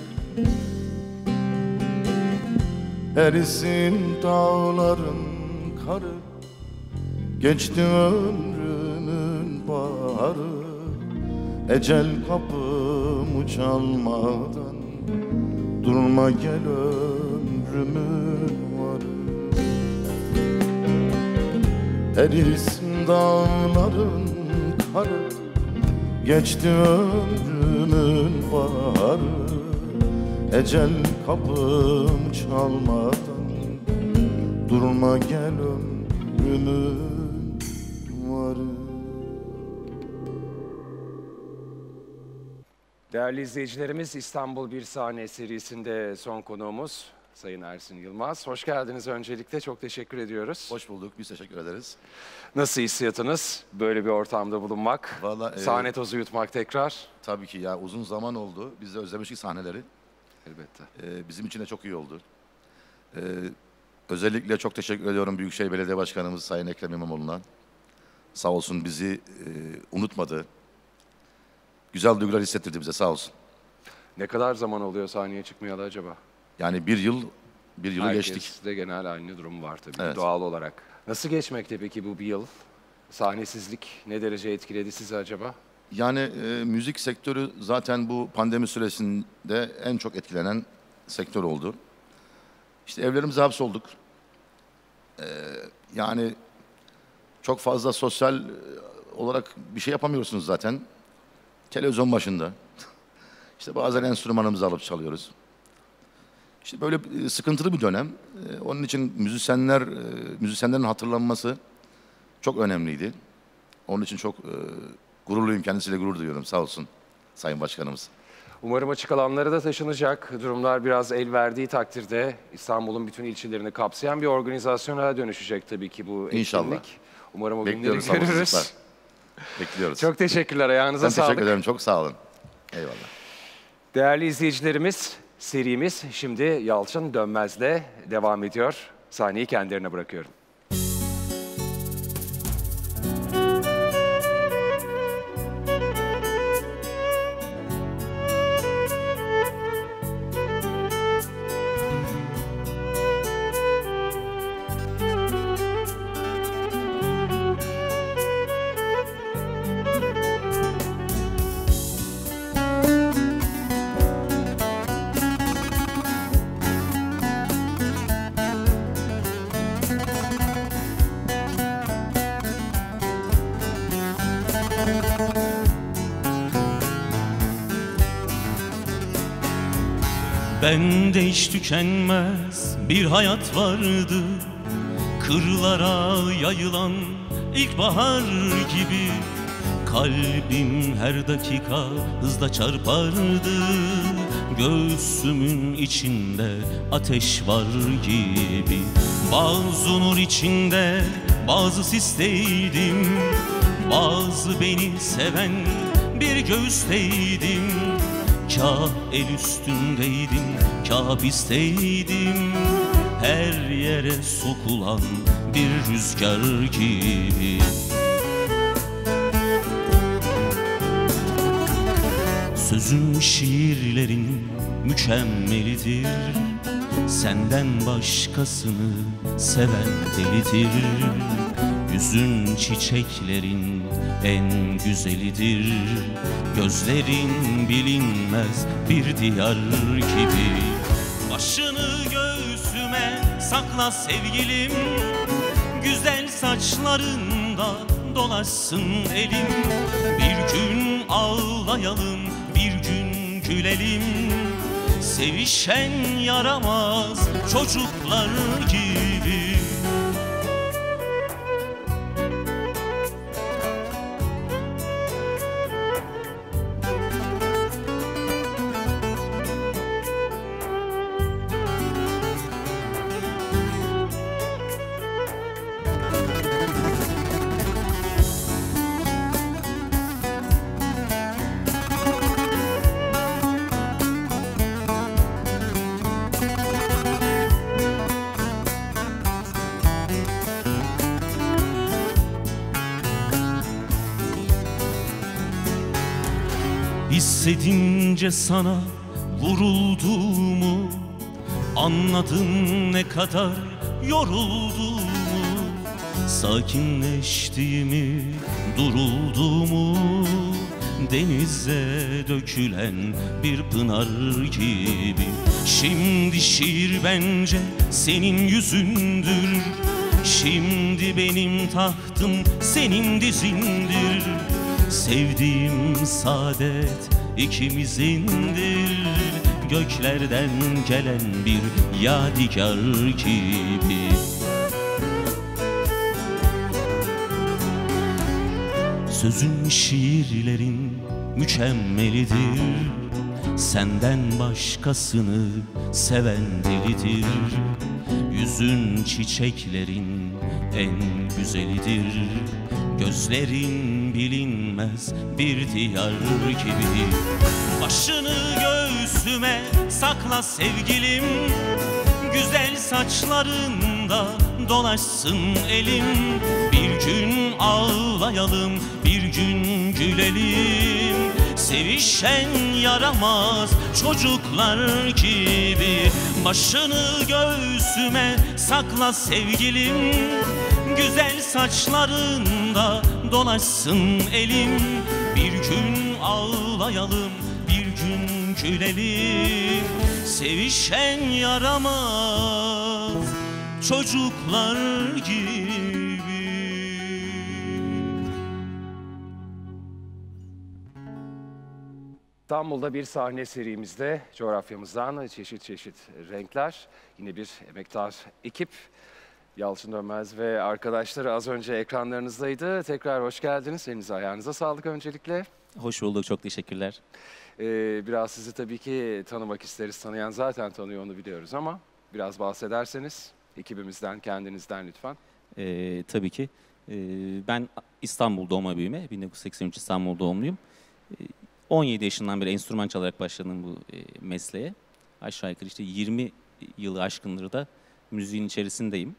L: Erisin dağların karı, geçti ömrümün baharı. Ecel kapımı çalmadan durma gel ömrümün varı. Erisin dağların karı, geçti ömrümün baharı. Ecel kapım çalmadan durma gel ömrümün varı.
A: Değerli izleyicilerimiz, İstanbul Bir Sahne serisinde son konuğumuz Sayın Ersin Yılmaz. Hoş geldiniz öncelikle. Çok teşekkür ediyoruz.
M: Hoş bulduk. Biz teşekkür ederiz.
A: Nasıl hissiyatınız? Böyle bir ortamda bulunmak,
M: Vallahi,
A: sahne tozu yutmak tekrar.
M: Tabii ki ya, uzun zaman oldu. Biz de özlemiştik sahneleri.
A: Elbette.
M: Bizim için de çok iyi oldu. Özellikle çok teşekkür ediyorum Büyükşehir Belediye Başkanımız Sayın Ekrem İmamoğlu'na. Sağ olsun bizi unutmadı. Güzel duygular hissettirdi bize, sağ olsun.
A: Ne kadar zaman oluyor sahneye çıkmayalı acaba?
M: Yani bir yılı geçtik.
A: Herkeste genel aynı durum var tabii,
M: Evet.
A: doğal olarak. Nasıl geçmekte peki bu bir yıl? Sahnesizlik ne derece etkiledi sizi acaba?
M: Yani müzik sektörü zaten bu pandemi süresinde en çok etkilenen sektör oldu. İşte evlerimize hapsolduk. Yani çok fazla sosyal olarak bir şey yapamıyorsunuz zaten. Televizyon başında. İşte bazen enstrümanımızı alıp çalıyoruz. İşte böyle sıkıntılı bir dönem. Onun için müzisyenlerin hatırlanması çok önemliydi. Onun için çok gururluyum, kendisiyle gurur duyuyorum. Sağ olsun Sayın Başkanımız.
A: Umarım açık alanlara da taşınacak. Durumlar biraz el verdiği takdirde İstanbul'un bütün ilçelerini kapsayan bir organizasyona dönüşecek tabii ki bu etkinlik.
M: İnşallah.
A: Umarım o günleri
M: Bekliyoruz,
A: görürüz.
M: sabırsızlıkla. Bekliyoruz.
A: Çok teşekkürler, ayağınıza
M: Ben
A: sağlık.
M: teşekkür ederim, çok sağ olun. Eyvallah.
A: Değerli izleyicilerimiz, serimiz şimdi Yalçın Dönmez'le devam ediyor. Sahneyi kendilerine bırakıyorum.
I: Bende hiç tükenmez bir hayat vardı, kırlara yayılan ilkbahar gibi. Kalbim her dakika hızla çarpardı, göğsümün içinde ateş var gibi. Bazı nur içinde bazı sisteydim, bazı beni seven bir göğüsteydim. Kâh el üstündeydim, kâh hapisteydim, her yere sokulan bir rüzgar gibi. Sözün şiirlerin mükemmelidir, senden başkasını seven delidir. Yüzün çiçeklerin en güzelidir, gözlerin bilinmez bir diyar gibi. Başını göğsüme sakla sevgilim, güzel saçlarında dolaşsın elim. Bir gün ağlayalım, bir gün gülelim, sevişen yaramaz çocuklar gibi. Hissedince sana vurulduğumu, anladın ne kadar yorulduğumu. Sakinleştiğimi, durulduğumu, denize dökülen bir pınar gibi. Şimdi şiir bence senin yüzündür, şimdi benim tahtım senin dizindir. Sevdiğim saadet ikimizindir, göklerden gelen bir yadigar gibi. Sözün şiirlerin mükemmelidir, senden başkasını seven delidir. Yüzün çiçeklerin en güzelidir, gözlerin bilinmez bir diyar gibi. Başını göğsüme sakla sevgilim, güzel saçlarında dolaşsın elim. Bir gün ağlayalım, bir gün gülelim, sevişen yaramaz çocuklar gibi. Başını göğsüme sakla sevgilim, güzel saçlarında dolaşsın elim. Bir gün ağlayalım, bir gün gülelim, sevişen yaramaz çocuklar gibi.
A: İstanbul'da bir sahne serimizde coğrafyamızdan çeşit çeşit renkler. Yine bir emektar ekip. Yalçın Dönmez ve arkadaşları az önce ekranlarınızdaydı. Tekrar hoş geldiniz. Elinize ayağınıza sağlık öncelikle.
J: Hoş bulduk, çok teşekkürler.
A: Biraz sizi tabii ki tanımak isteriz. Tanıyan zaten tanıyor, onu biliyoruz ama biraz bahsederseniz ekibimizden, kendinizden lütfen.
J: Tabii ki. Ben İstanbul doğma büyüme, 1983 İstanbul doğumluyum. 17 yaşından beri enstrüman çalarak başladım bu mesleğe. Aşağı yukarı işte 20 yılı aşkındır da müziğin içerisindeyim.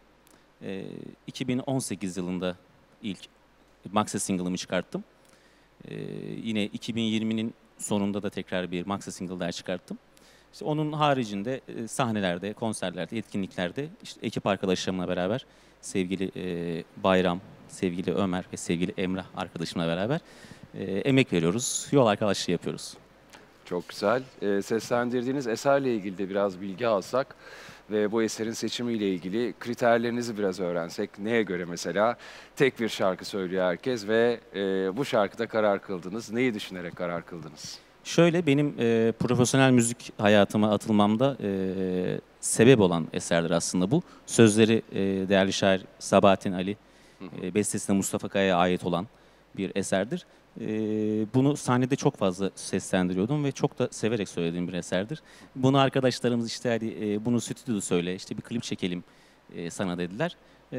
J: 2018 yılında ilk maxi single'ımı çıkarttım. Yine 2020'nin sonunda da tekrar bir maxi single daha çıkarttım. İşte onun haricinde sahnelerde, konserlerde, etkinliklerde işte ekip arkadaşlarımla beraber sevgili Bayram, sevgili Ömer ve sevgili Emrah arkadaşımla beraber emek veriyoruz, yol arkadaşlığı yapıyoruz.
A: Çok güzel. Seslendirdiğiniz eserle ilgili de biraz bilgi alsak ve bu eserin seçimiyle ilgili kriterlerinizi biraz öğrensek. Neye göre mesela tek bir şarkı söylüyor herkes ve bu şarkıda karar kıldınız? Neyi düşünerek karar kıldınız?
J: Şöyle, benim profesyonel müzik hayatıma atılmamda sebep olan eserler aslında bu. Sözleri değerli şair Sabahattin Ali, bestesi de Mustafa Kaya'ya ait olan bir eserdir. Bunu sahnede çok fazla seslendiriyordum ve çok da severek söylediğim bir eserdir. Bunu arkadaşlarımız işte hadi bunu stüdyoda söyle, işte bir klip çekelim sana dediler.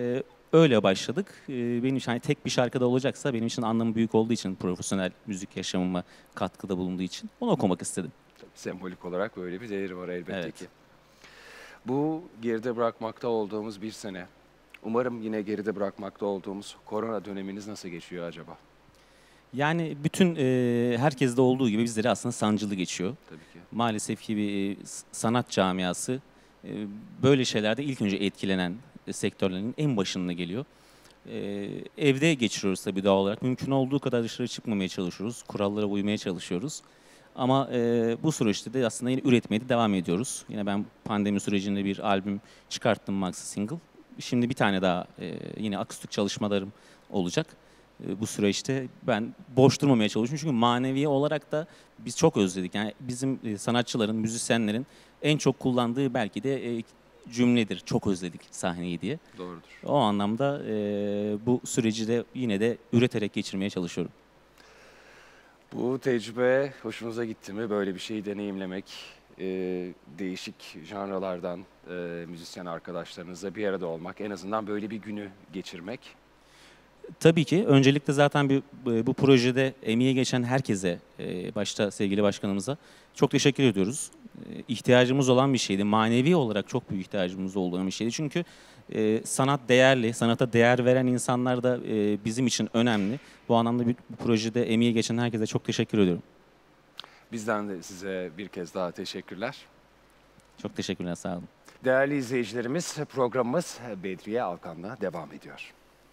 N: öyle başladık. Benim için hani tek bir şarkıda olacaksa benim için anlamı büyük olduğu için, profesyonel müzik yaşamıma katkıda bulunduğu için onu okumak istedim.
A: Sembolik olarak böyle bir değeri var elbette
N: Evet.
A: ki. Bu geride bırakmakta olduğumuz bir sene. Umarım yine geride bırakmakta olduğumuz korona döneminiz nasıl geçiyor acaba?
N: Yani bütün herkeste olduğu gibi bizleri aslında sancılı geçiyor.
A: Tabii ki.
N: Maalesef ki bir sanat camiası böyle şeylerde ilk önce etkilenen sektörlerin en başında geliyor. Evde geçiriyoruz tabii doğal olarak. Mümkün olduğu kadar dışarı çıkmamaya çalışıyoruz. Kurallara uymaya çalışıyoruz. Ama bu süreçte de aslında yine üretmeye de devam ediyoruz. Yine ben pandemi sürecinde bir albüm çıkarttım, maxi single. Şimdi bir tane daha yine akustik çalışmalarım olacak. Bu süreçte ben boş durmamaya çalışıyorum. Çünkü manevi olarak da biz çok özledik. Yani bizim sanatçıların, müzisyenlerin en çok kullandığı belki de cümledir. Çok özledik sahneyi diye.
A: Doğrudur.
N: O anlamda bu süreci de yine de üreterek geçirmeye çalışıyorum.
A: Bu tecrübe hoşunuza gitti mi? Böyle bir şeyi deneyimlemek, değişik janralardan müzisyen arkadaşlarınızla bir arada olmak, en azından böyle bir günü geçirmek.
N: Tabii ki. Öncelikle zaten bu projede emeği geçen herkese, başta sevgili başkanımıza çok teşekkür ediyoruz. İhtiyacımız olan bir şeydi. Manevi olarak çok büyük ihtiyacımız olduğu bir şeydi. Çünkü sanat değerli, sanata değer veren insanlar da bizim için önemli. Bu anlamda bu projede emeği geçen herkese çok teşekkür ediyorum.
A: Bizden de size bir kez daha teşekkürler.
N: Çok teşekkürler, sağ olun.
A: Değerli izleyicilerimiz, programımız Bedriye Alkan'la devam ediyor.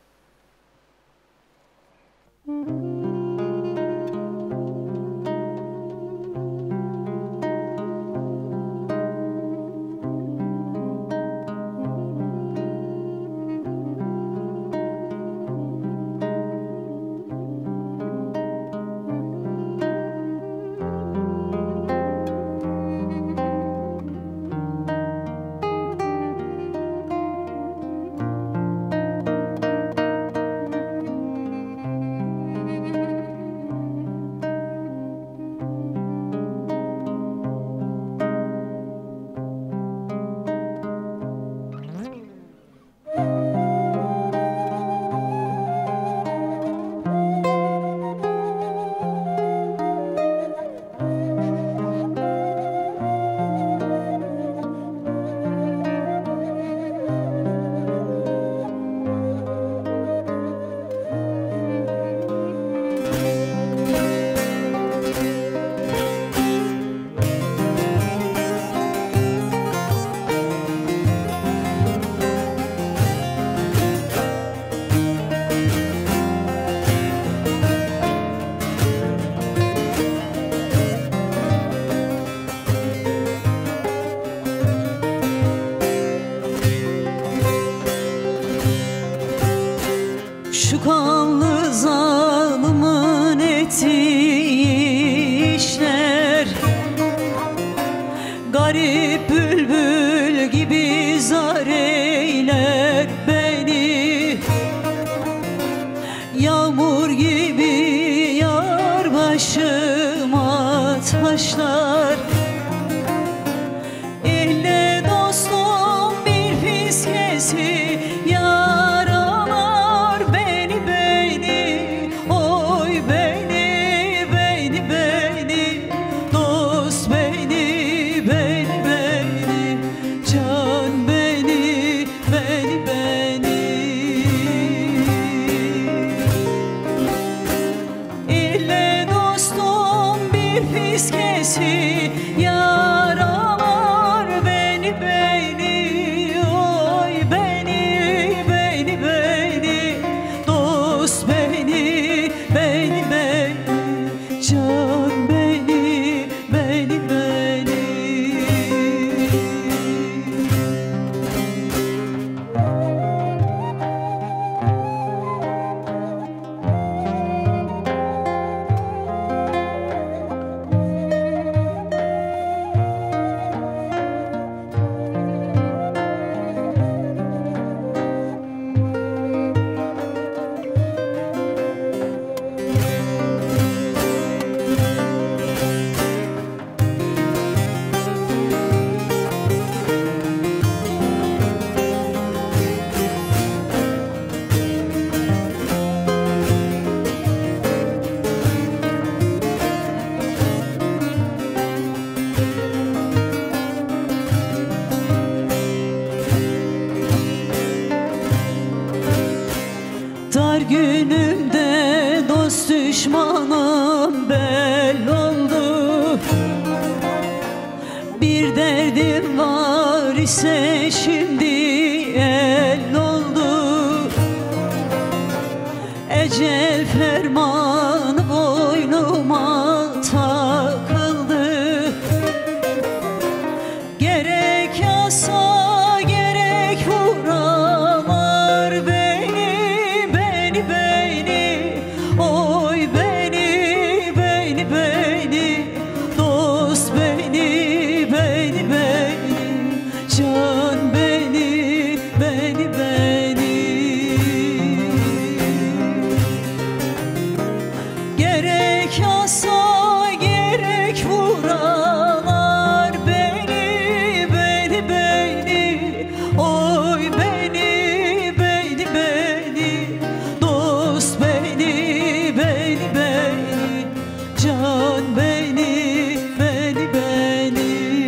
O: Şu kanlı zalimin ettiği işler, garip bülbül gibi zar eyler beni. Yağmur gibi yar başıma taşlar. Elle dostum bir fiskesi yaralar beni beni, oy beni beni beni, dost beni beni beni, can beni beni beni. Elle dostum bir fiskesi yaralar beni beni, oy beni beni beni, dost beni beni beni, can beni beni beni. düşmanım belli oldu. Bir derdim var ise şimdi el oldu. Ecel fermanı boynuma takıldı. Gerek yasa gerek vuralar beni, beni, beni. Oy beni, beni, beni. Dost beni, beni, beni. Can beni, beni, beni. Gerek yasa gerek vuralar beni, beni, beni. Oy beni, beni, beni. Dost beni, beni, beni. Can beni, beni, beni.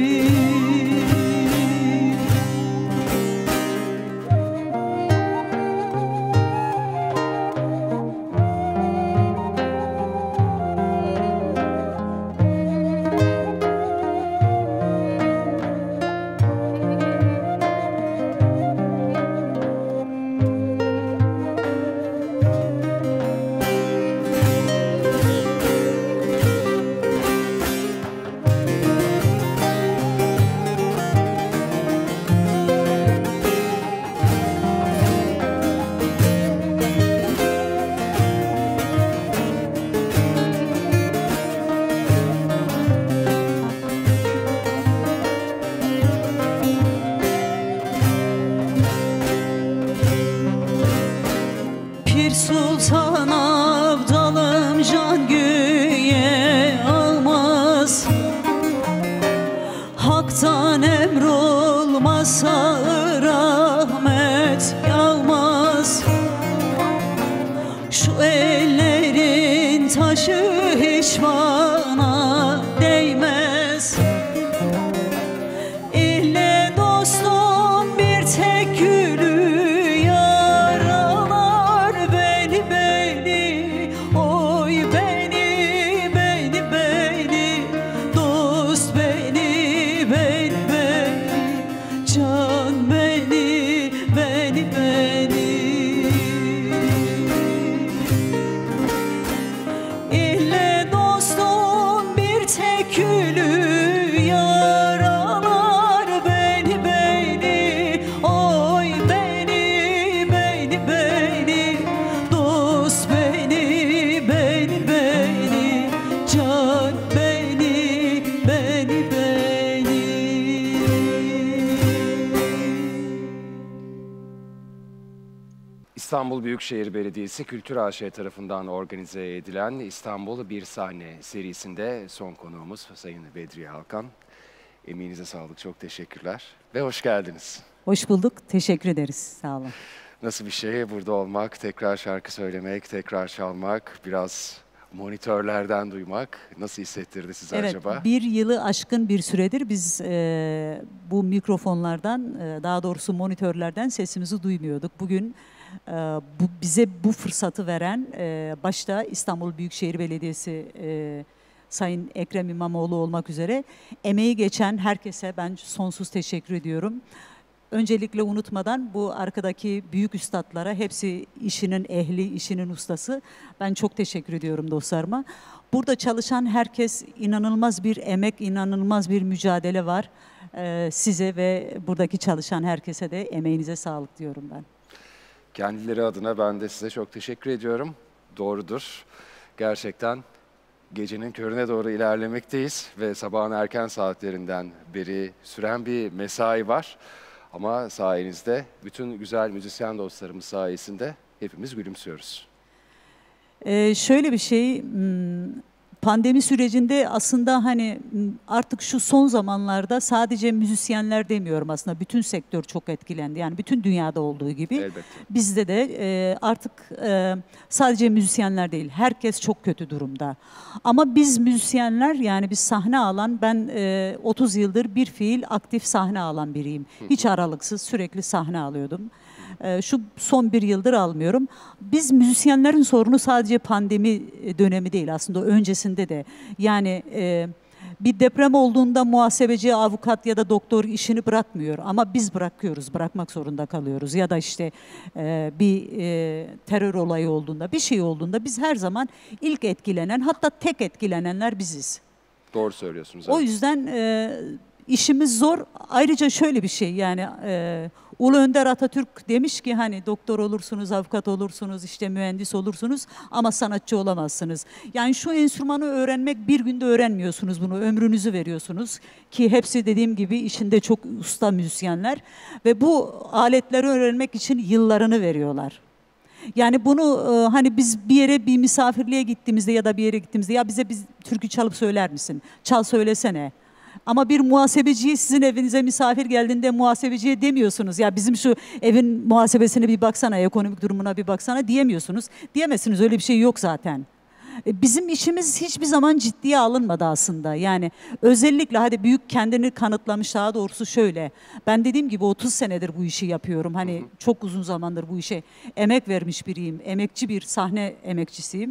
O: Pir Sultan Abdalım can güye almaz. Hak'tan emrolmasa rahmet yağmaz. Şu ellerin taşı hiç bana değmez. İlle dostum bir tek gülü yaralar beni, beni. Oy beni, beni, beni. Dost beni, beni, beni. Can beni, beni, beni. İlle dostum bir tek gülü yaralar beni, beni. Oy beni, beni, beni. Dost beni, beni, beni. Can beni, beni, beni.
A: İstanbul Büyükşehir Belediyesi Kültür AŞ tarafından organize edilen İstanbul Bir Sahne serisinde son konuğumuz Sayın Bedriye Halkan. Emeğinize sağlık, çok teşekkürler ve hoş geldiniz.
P: Hoş bulduk. Teşekkür ederiz. Sağ olun.
A: Nasıl bir şey burada olmak, tekrar şarkı söylemek, tekrar çalmak, biraz monitörlerden duymak nasıl hissettirdi size
P: Evet,
A: acaba?
P: bir yılı aşkın bir süredir biz bu mikrofonlardan, daha doğrusu monitörlerden sesimizi duymuyorduk. Bugün bize bu fırsatı veren başta İstanbul Büyükşehir Belediyesi Sayın Ekrem İmamoğlu olmak üzere emeği geçen herkese ben sonsuz teşekkür ediyorum. Öncelikle unutmadan bu arkadaki büyük üstadlara, hepsi işinin ehli, işinin ustası. Ben çok teşekkür ediyorum dostlarıma. Burada çalışan herkes, inanılmaz bir emek, inanılmaz bir mücadele var. Size ve buradaki çalışan herkese de emeğinize sağlık diyorum ben.
A: Kendileri adına ben de size çok teşekkür ediyorum. Doğrudur. Gerçekten gecenin körüne doğru ilerlemekteyiz ve sabahın erken saatlerinden beri süren bir mesai var. Ama sayenizde, bütün güzel müzisyen dostlarımız sayesinde hepimiz gülümsüyoruz.
P: Şöyle bir şey, pandemi sürecinde aslında hani artık şu son zamanlarda sadece müzisyenler demiyorum, aslında bütün sektör çok etkilendi. Yani bütün dünyada olduğu gibi.
A: Elbette.
P: Bizde de artık sadece müzisyenler değil, herkes çok kötü durumda. Ama biz müzisyenler, yani biz sahne alan, ben 30 yıldır bir fiil aktif sahne alan biriyim. Hiç aralıksız sürekli sahne alıyordum. Şu son bir yıldır almıyorum. Biz müzisyenlerin sorunu sadece pandemi dönemi değil aslında öncesinde de. Yani bir deprem olduğunda muhasebeci, avukat ya da doktor işini bırakmıyor. Ama biz bırakıyoruz, bırakmak zorunda kalıyoruz. Ya da işte bir terör olayı olduğunda, bir şey olduğunda biz her zaman ilk etkilenen, hatta tek etkilenenler biziz.
A: Doğru söylüyorsunuz.
P: O
A: evet.
P: yüzden işimiz zor. Ayrıca şöyle bir şey yani Ulu Önder Atatürk demiş ki hani doktor olursunuz, avukat olursunuz, işte mühendis olursunuz ama sanatçı olamazsınız. Yani şu enstrümanı öğrenmek bir günde öğrenmiyorsunuz bunu, ömrünüzü veriyorsunuz ki hepsi dediğim gibi işinde çok usta müzisyenler ve bu aletleri öğrenmek için yıllarını veriyorlar. Yani bunu hani biz bir yere bir misafirliğe gittiğimizde ya da bir yere gittiğimizde ya bize türkü çalıp söyler misin? Çal söylesene. Ama bir muhasebeciye sizin evinize misafir geldiğinde muhasebeciye demiyorsunuz. Ya bizim şu evin muhasebesine bir baksana, ekonomik durumuna bir baksana diyemiyorsunuz. Diyemezsiniz, öyle bir şey yok zaten. Bizim işimiz hiçbir zaman ciddiye alınmadı aslında. Yani özellikle hadi büyük kendini kanıtlamış, daha doğrusu şöyle. Ben dediğim gibi 30 senedir bu işi yapıyorum. Hani çok uzun zamandır bu işe emek vermiş biriyim. Emekçi bir sahne emekçisiyim.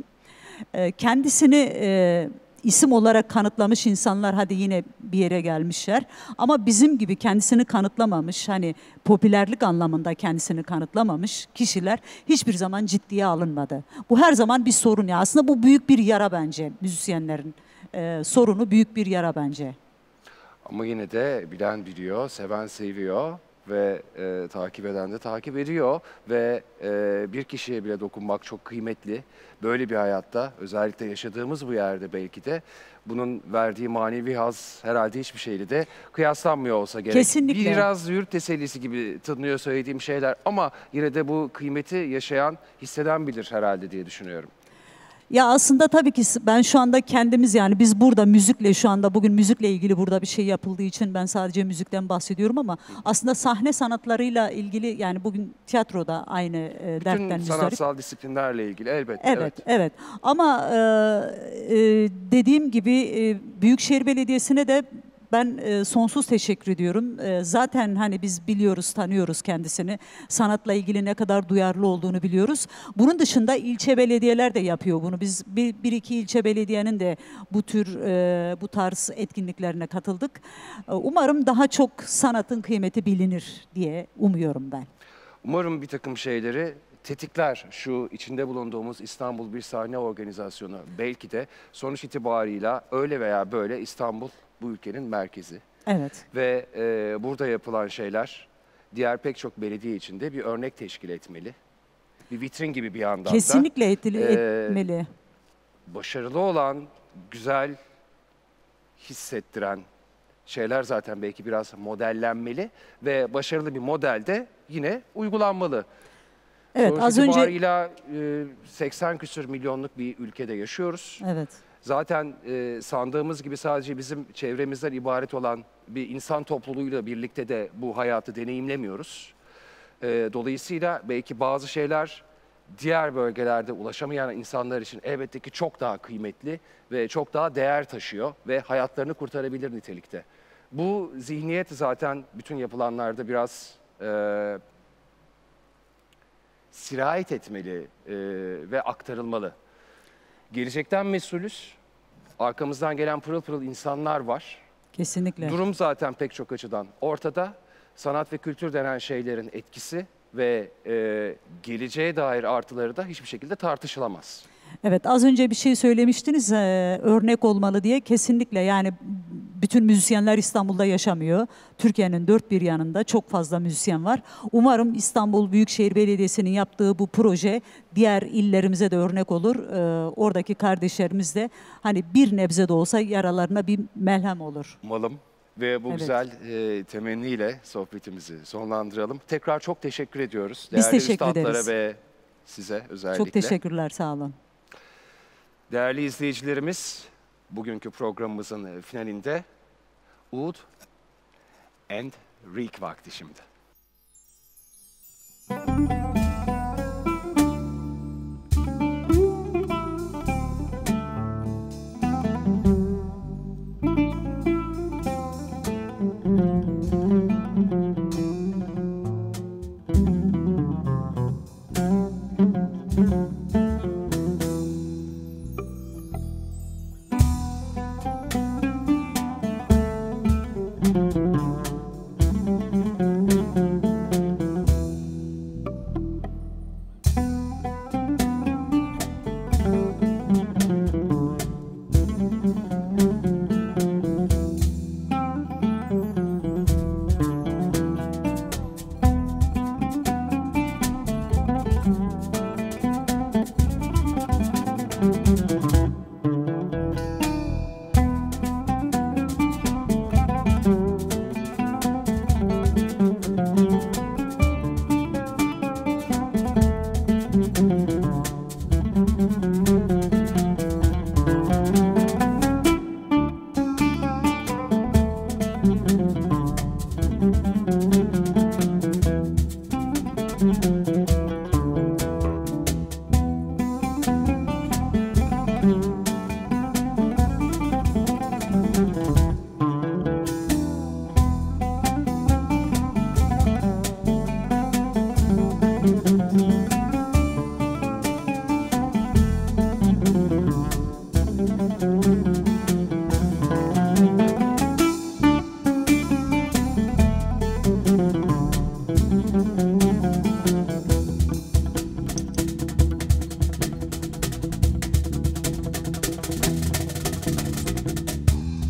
P: Kendisini isim olarak kanıtlamış insanlar hadi yine bir yere gelmişler. Ama bizim gibi kendisini kanıtlamamış, hani popülerlik anlamında kendisini kanıtlamamış kişiler hiçbir zaman ciddiye alınmadı. Bu her zaman bir sorun ya. Aslında bu büyük bir yara bence. Müzisyenlerin sorunu büyük bir yara bence.
A: Ama yine de bilen biliyor, seven seviyor ve takip eden de takip ediyor ve bir kişiye bile dokunmak çok kıymetli. Böyle bir hayatta, özellikle yaşadığımız bu yerde belki de bunun verdiği manevi haz herhalde hiçbir şeyle de kıyaslanmıyor olsa gerek.
P: Kesinlikle.
A: Biraz yurt tesellisi gibi tınlıyor söylediğim şeyler ama yine de bu kıymeti yaşayan, hisseden bilir herhalde diye düşünüyorum.
P: Ya aslında tabii ki ben şu anda kendimiz yani biz burada müzikle şu anda bugün müzikle ilgili burada bir şey yapıldığı için ben sadece müzikten bahsediyorum ama aslında sahne sanatlarıyla ilgili yani bugün tiyatroda aynı dertten
A: Bütün
P: müzdarip.
A: sanatsal disiplinlerle ilgili elbette.
P: Evet. Ama dediğim gibi Büyükşehir Belediyesi'ne de ben sonsuz teşekkür ediyorum. Zaten hani biz biliyoruz, tanıyoruz kendisini. Sanatla ilgili ne kadar duyarlı olduğunu biliyoruz. Bunun dışında ilçe belediyeler de yapıyor bunu. Biz bir iki ilçe belediyenin de bu tarz etkinliklerine katıldık. Umarım daha çok sanatın kıymeti bilinir diye umuyorum ben.
A: Umarım bir takım şeyleri tetikler şu içinde bulunduğumuz İstanbul Bir Sahne Organizasyonu. Belki de sonuç itibarıyla öyle veya böyle İstanbul bu ülkenin merkezi.
P: Evet.
A: Ve burada yapılan şeyler diğer pek çok belediye için de bir örnek teşkil etmeli. Bir vitrin gibi bir yandan
P: kesinlikle
A: da.
P: etmeli.
A: Başarılı olan, güzel hissettiren şeyler zaten belki biraz modellenmeli ve başarılı bir modelde yine uygulanmalı.
P: Evet,
A: sonuç
P: az önce
A: itibarıyla 80 küsur milyonluk bir ülkede yaşıyoruz.
P: Evet.
A: Zaten sandığımız gibi sadece bizim çevremizden ibaret olan bir insan topluluğuyla birlikte de bu hayatı deneyimlemiyoruz. Dolayısıyla belki bazı şeyler diğer bölgelerde ulaşamayan insanlar için elbette ki çok daha kıymetli ve çok daha değer taşıyor ve hayatlarını kurtarabilir nitelikte. Bu zihniyet zaten bütün yapılanlarda biraz sirayet etmeli ve aktarılmalı. Gelecekten mesulüz. Arkamızdan gelen pırıl pırıl insanlar var.
P: Kesinlikle.
A: Durum zaten pek çok açıdan ortada. Sanat ve kültür denen şeylerin etkisi ve geleceğe dair artıları da hiçbir şekilde tartışılamaz.
P: Evet, az önce bir şey söylemiştiniz, örnek olmalı diye. Kesinlikle yani bütün müzisyenler İstanbul'da yaşamıyor. Türkiye'nin dört bir yanında çok fazla müzisyen var. Umarım İstanbul Büyükşehir Belediyesi'nin yaptığı bu proje diğer illerimize de örnek olur. Oradaki kardeşlerimiz de hani bir nebze de olsa yaralarına bir melhem olur.
A: Umalım ve bu
P: Evet.
A: güzel temenniyle sohbetimizi sonlandıralım. Tekrar çok teşekkür ediyoruz.
P: Biz
A: Değerli
P: teşekkür
A: üstadlara
P: ederiz.
A: ve size özellikle.
P: Çok teşekkürler, sağ olun.
A: Değerli izleyicilerimiz, bugünkü programımızın finalinde Oud and Riek vakti şimdi.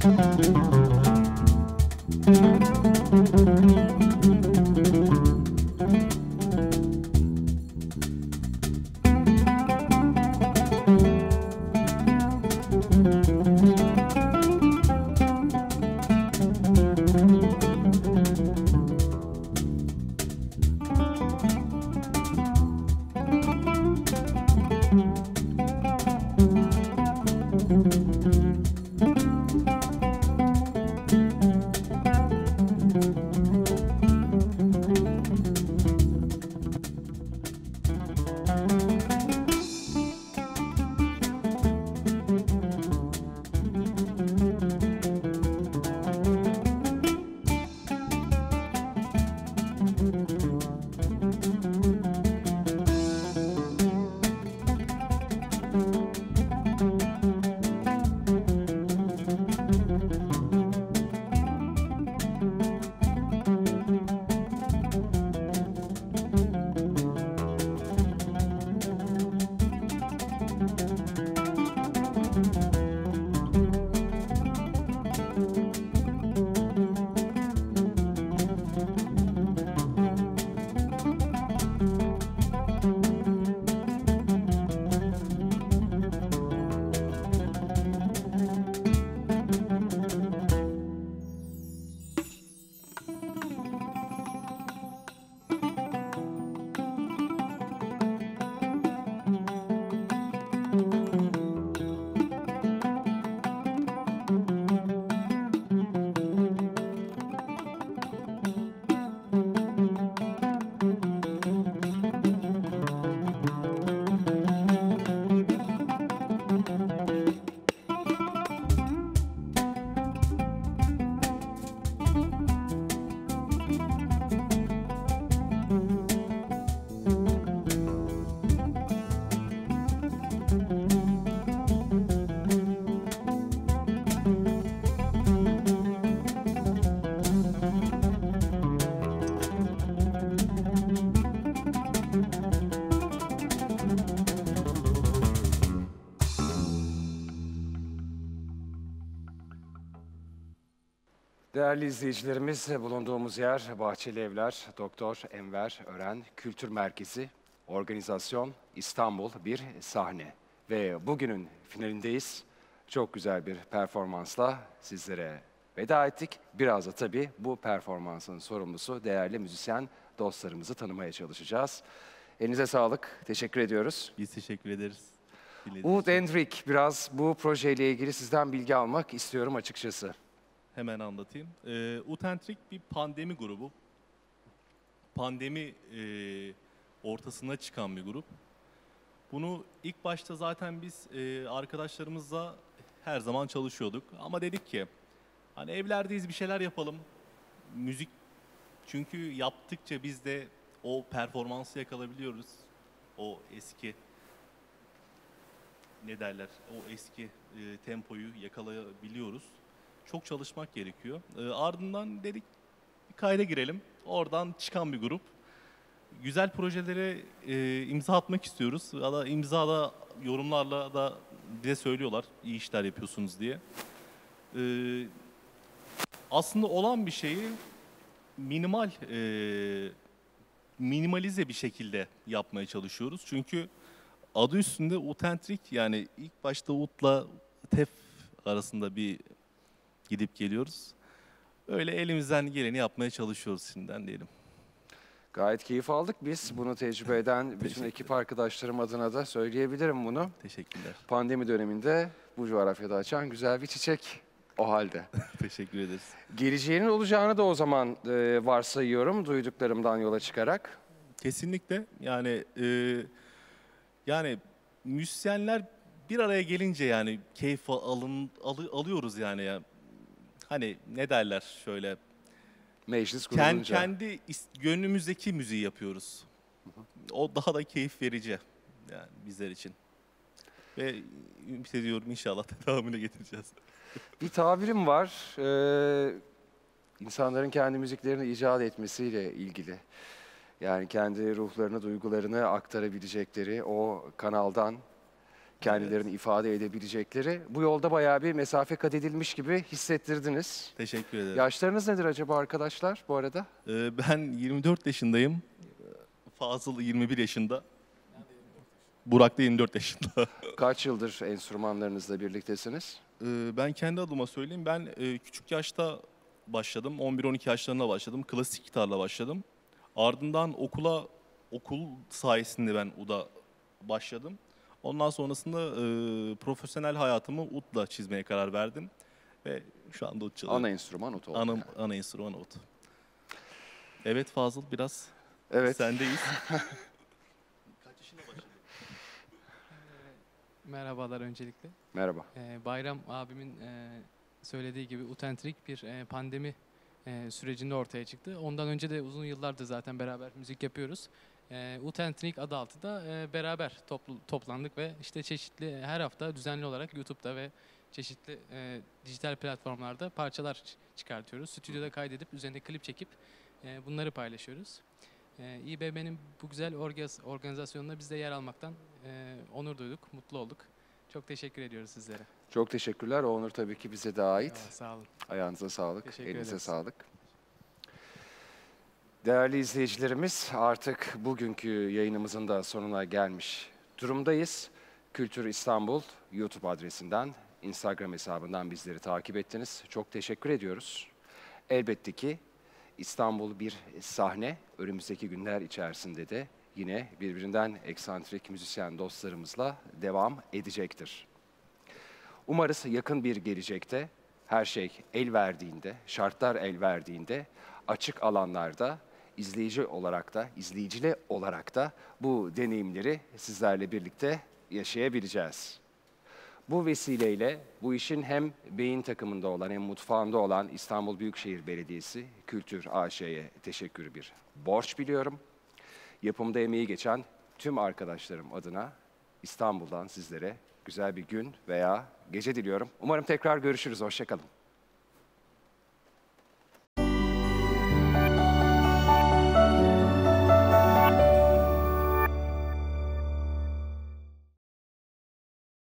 A: Değerli izleyicilerimiz, bulunduğumuz yer Bahçeli Evler, Doktor Enver Ören Kültür Merkezi, organizasyon İstanbul bir sahne. Ve bugünün finalindeyiz. Çok güzel bir performansla sizlere veda ettik. Biraz da tabii bu performansın sorumlusu değerli müzisyen dostlarımızı tanımaya çalışacağız. Elinize sağlık, teşekkür ediyoruz.
Q: Biz teşekkür ederiz.
A: Umut Endrik, biraz bu projeyle ilgili sizden bilgi almak istiyorum açıkçası.
Q: Hemen anlatayım. Utentrik bir pandemi grubu. Pandemi ortasına çıkan bir grup. Bunu ilk başta zaten biz arkadaşlarımızla her zaman çalışıyorduk. Ama dedik ki hani evlerdeyiz, bir şeyler yapalım. Müzik, çünkü yaptıkça biz de o performansı yakalabiliyoruz. O eski ne derler, o eski tempoyu yakalayabiliyoruz. Çok çalışmak gerekiyor. Ardından dedik bir kayda girelim. Oradan çıkan bir grup. Güzel projelere imza atmak istiyoruz. Ya da imzada yorumlarla da bize söylüyorlar iyi işler yapıyorsunuz diye. Aslında olan bir şeyi minimalize bir şekilde yapmaya çalışıyoruz. Çünkü adı üstünde Utentrik, yani ilk başta Ut'la Tef arasında bir gidip geliyoruz. Öyle elimizden geleni yapmaya çalışıyoruz şimdiden diyelim.
A: Gayet keyif aldık biz. Bunu tecrübe eden bütün ekip arkadaşlarım adına da söyleyebilirim bunu.
Q: Teşekkürler.
A: Pandemi döneminde bu coğrafyada açan güzel bir çiçek o halde.
Q: Teşekkür ederiz.
A: Geleceğinin olacağını da o zaman varsayıyorum duyduklarımdan yola çıkarak.
Q: Kesinlikle. Yani müzisyenler bir araya gelince yani keyif alıyoruz yani. Hani ne derler şöyle.
A: Meclis kurulunca.
Q: Kendi gönlümüzdeki müziği yapıyoruz. O daha da keyif verici yani bizler için. Ve ümit ediyorum inşallah devamını getireceğiz.
A: Bir tabirim var. İnsanların kendi müziklerini icat etmesiyle ilgili. Yani kendi ruhlarını, duygularını aktarabilecekleri o kanaldan kendilerini ifade edebilecekleri. Bu yolda bayağı bir mesafe kat edilmiş gibi hissettirdiniz.
Q: Teşekkür ederim.
A: Yaşlarınız nedir acaba arkadaşlar bu arada?
Q: Ben 24 yaşındayım. Fazıl 21 yaşında. Burak da 24 yaşında.
A: Kaç yıldır enstrümanlarınızla birliktesiniz?
Q: Ben kendi adıma söyleyeyim. Ben küçük yaşta başladım. 11-12 yaşlarında başladım. Klasik gitarla başladım. Ardından okul sayesinde ben UD'a başladım. Ondan sonrasında profesyonel hayatımı UD'la çizmeye karar verdim. Ve şu anda UD çalıyorum.
A: Ana enstrüman UD oldu.
Q: Ana enstrüman UD. Evet Fazıl, biraz
A: evet.
Q: Sendeyiz.
R: Kaç yaşında başladın? Merhabalar öncelikle.
A: Merhaba.
R: Bayram abimin söylediği gibi Utentrik bir pandemi sürecinde ortaya çıktı. Ondan önce de uzun yıllardır zaten beraber müzik yapıyoruz. Utentrik adı altında beraber toplandık ve işte çeşitli her hafta düzenli olarak YouTube'da ve çeşitli dijital platformlarda parçalar çıkartıyoruz. Stüdyoda kaydedip üzerine klip çekip bunları paylaşıyoruz. İBB'nin bu güzel organizasyonunda biz de yer almaktan onur duyduk, mutlu olduk. Çok teşekkür ediyoruz sizlere.
A: Çok teşekkürler. O onur tabii ki bize de ait.
R: Evet, sağ olun.
A: Ayağınıza sağlık,
R: Teşekkür
A: elinize
R: ederiz.
A: sağlık. Değerli izleyicilerimiz, artık bugünkü yayınımızın da sonuna gelmiş durumdayız. Kültür İstanbul YouTube adresinden, Instagram hesabından bizleri takip ettiniz. Çok teşekkür ediyoruz. Elbette ki İstanbul bir sahne. Önümüzdeki günler içerisinde de yine birbirinden eksantrik müzisyen dostlarımızla devam edecektir. Umarız yakın bir gelecekte her şey el verdiğinde, şartlar el verdiğinde açık alanlarda izleyicili olarak da bu deneyimleri sizlerle birlikte yaşayabileceğiz. Bu vesileyle bu işin hem beyin takımında olan hem mutfağında olan İstanbul Büyükşehir Belediyesi Kültür AŞ'ye teşekkürü bir borç biliyorum. Yapımda emeği geçen tüm arkadaşlarım adına İstanbul'dan sizlere güzel bir gün veya gece diliyorum. Umarım tekrar görüşürüz. Hoşça kalın.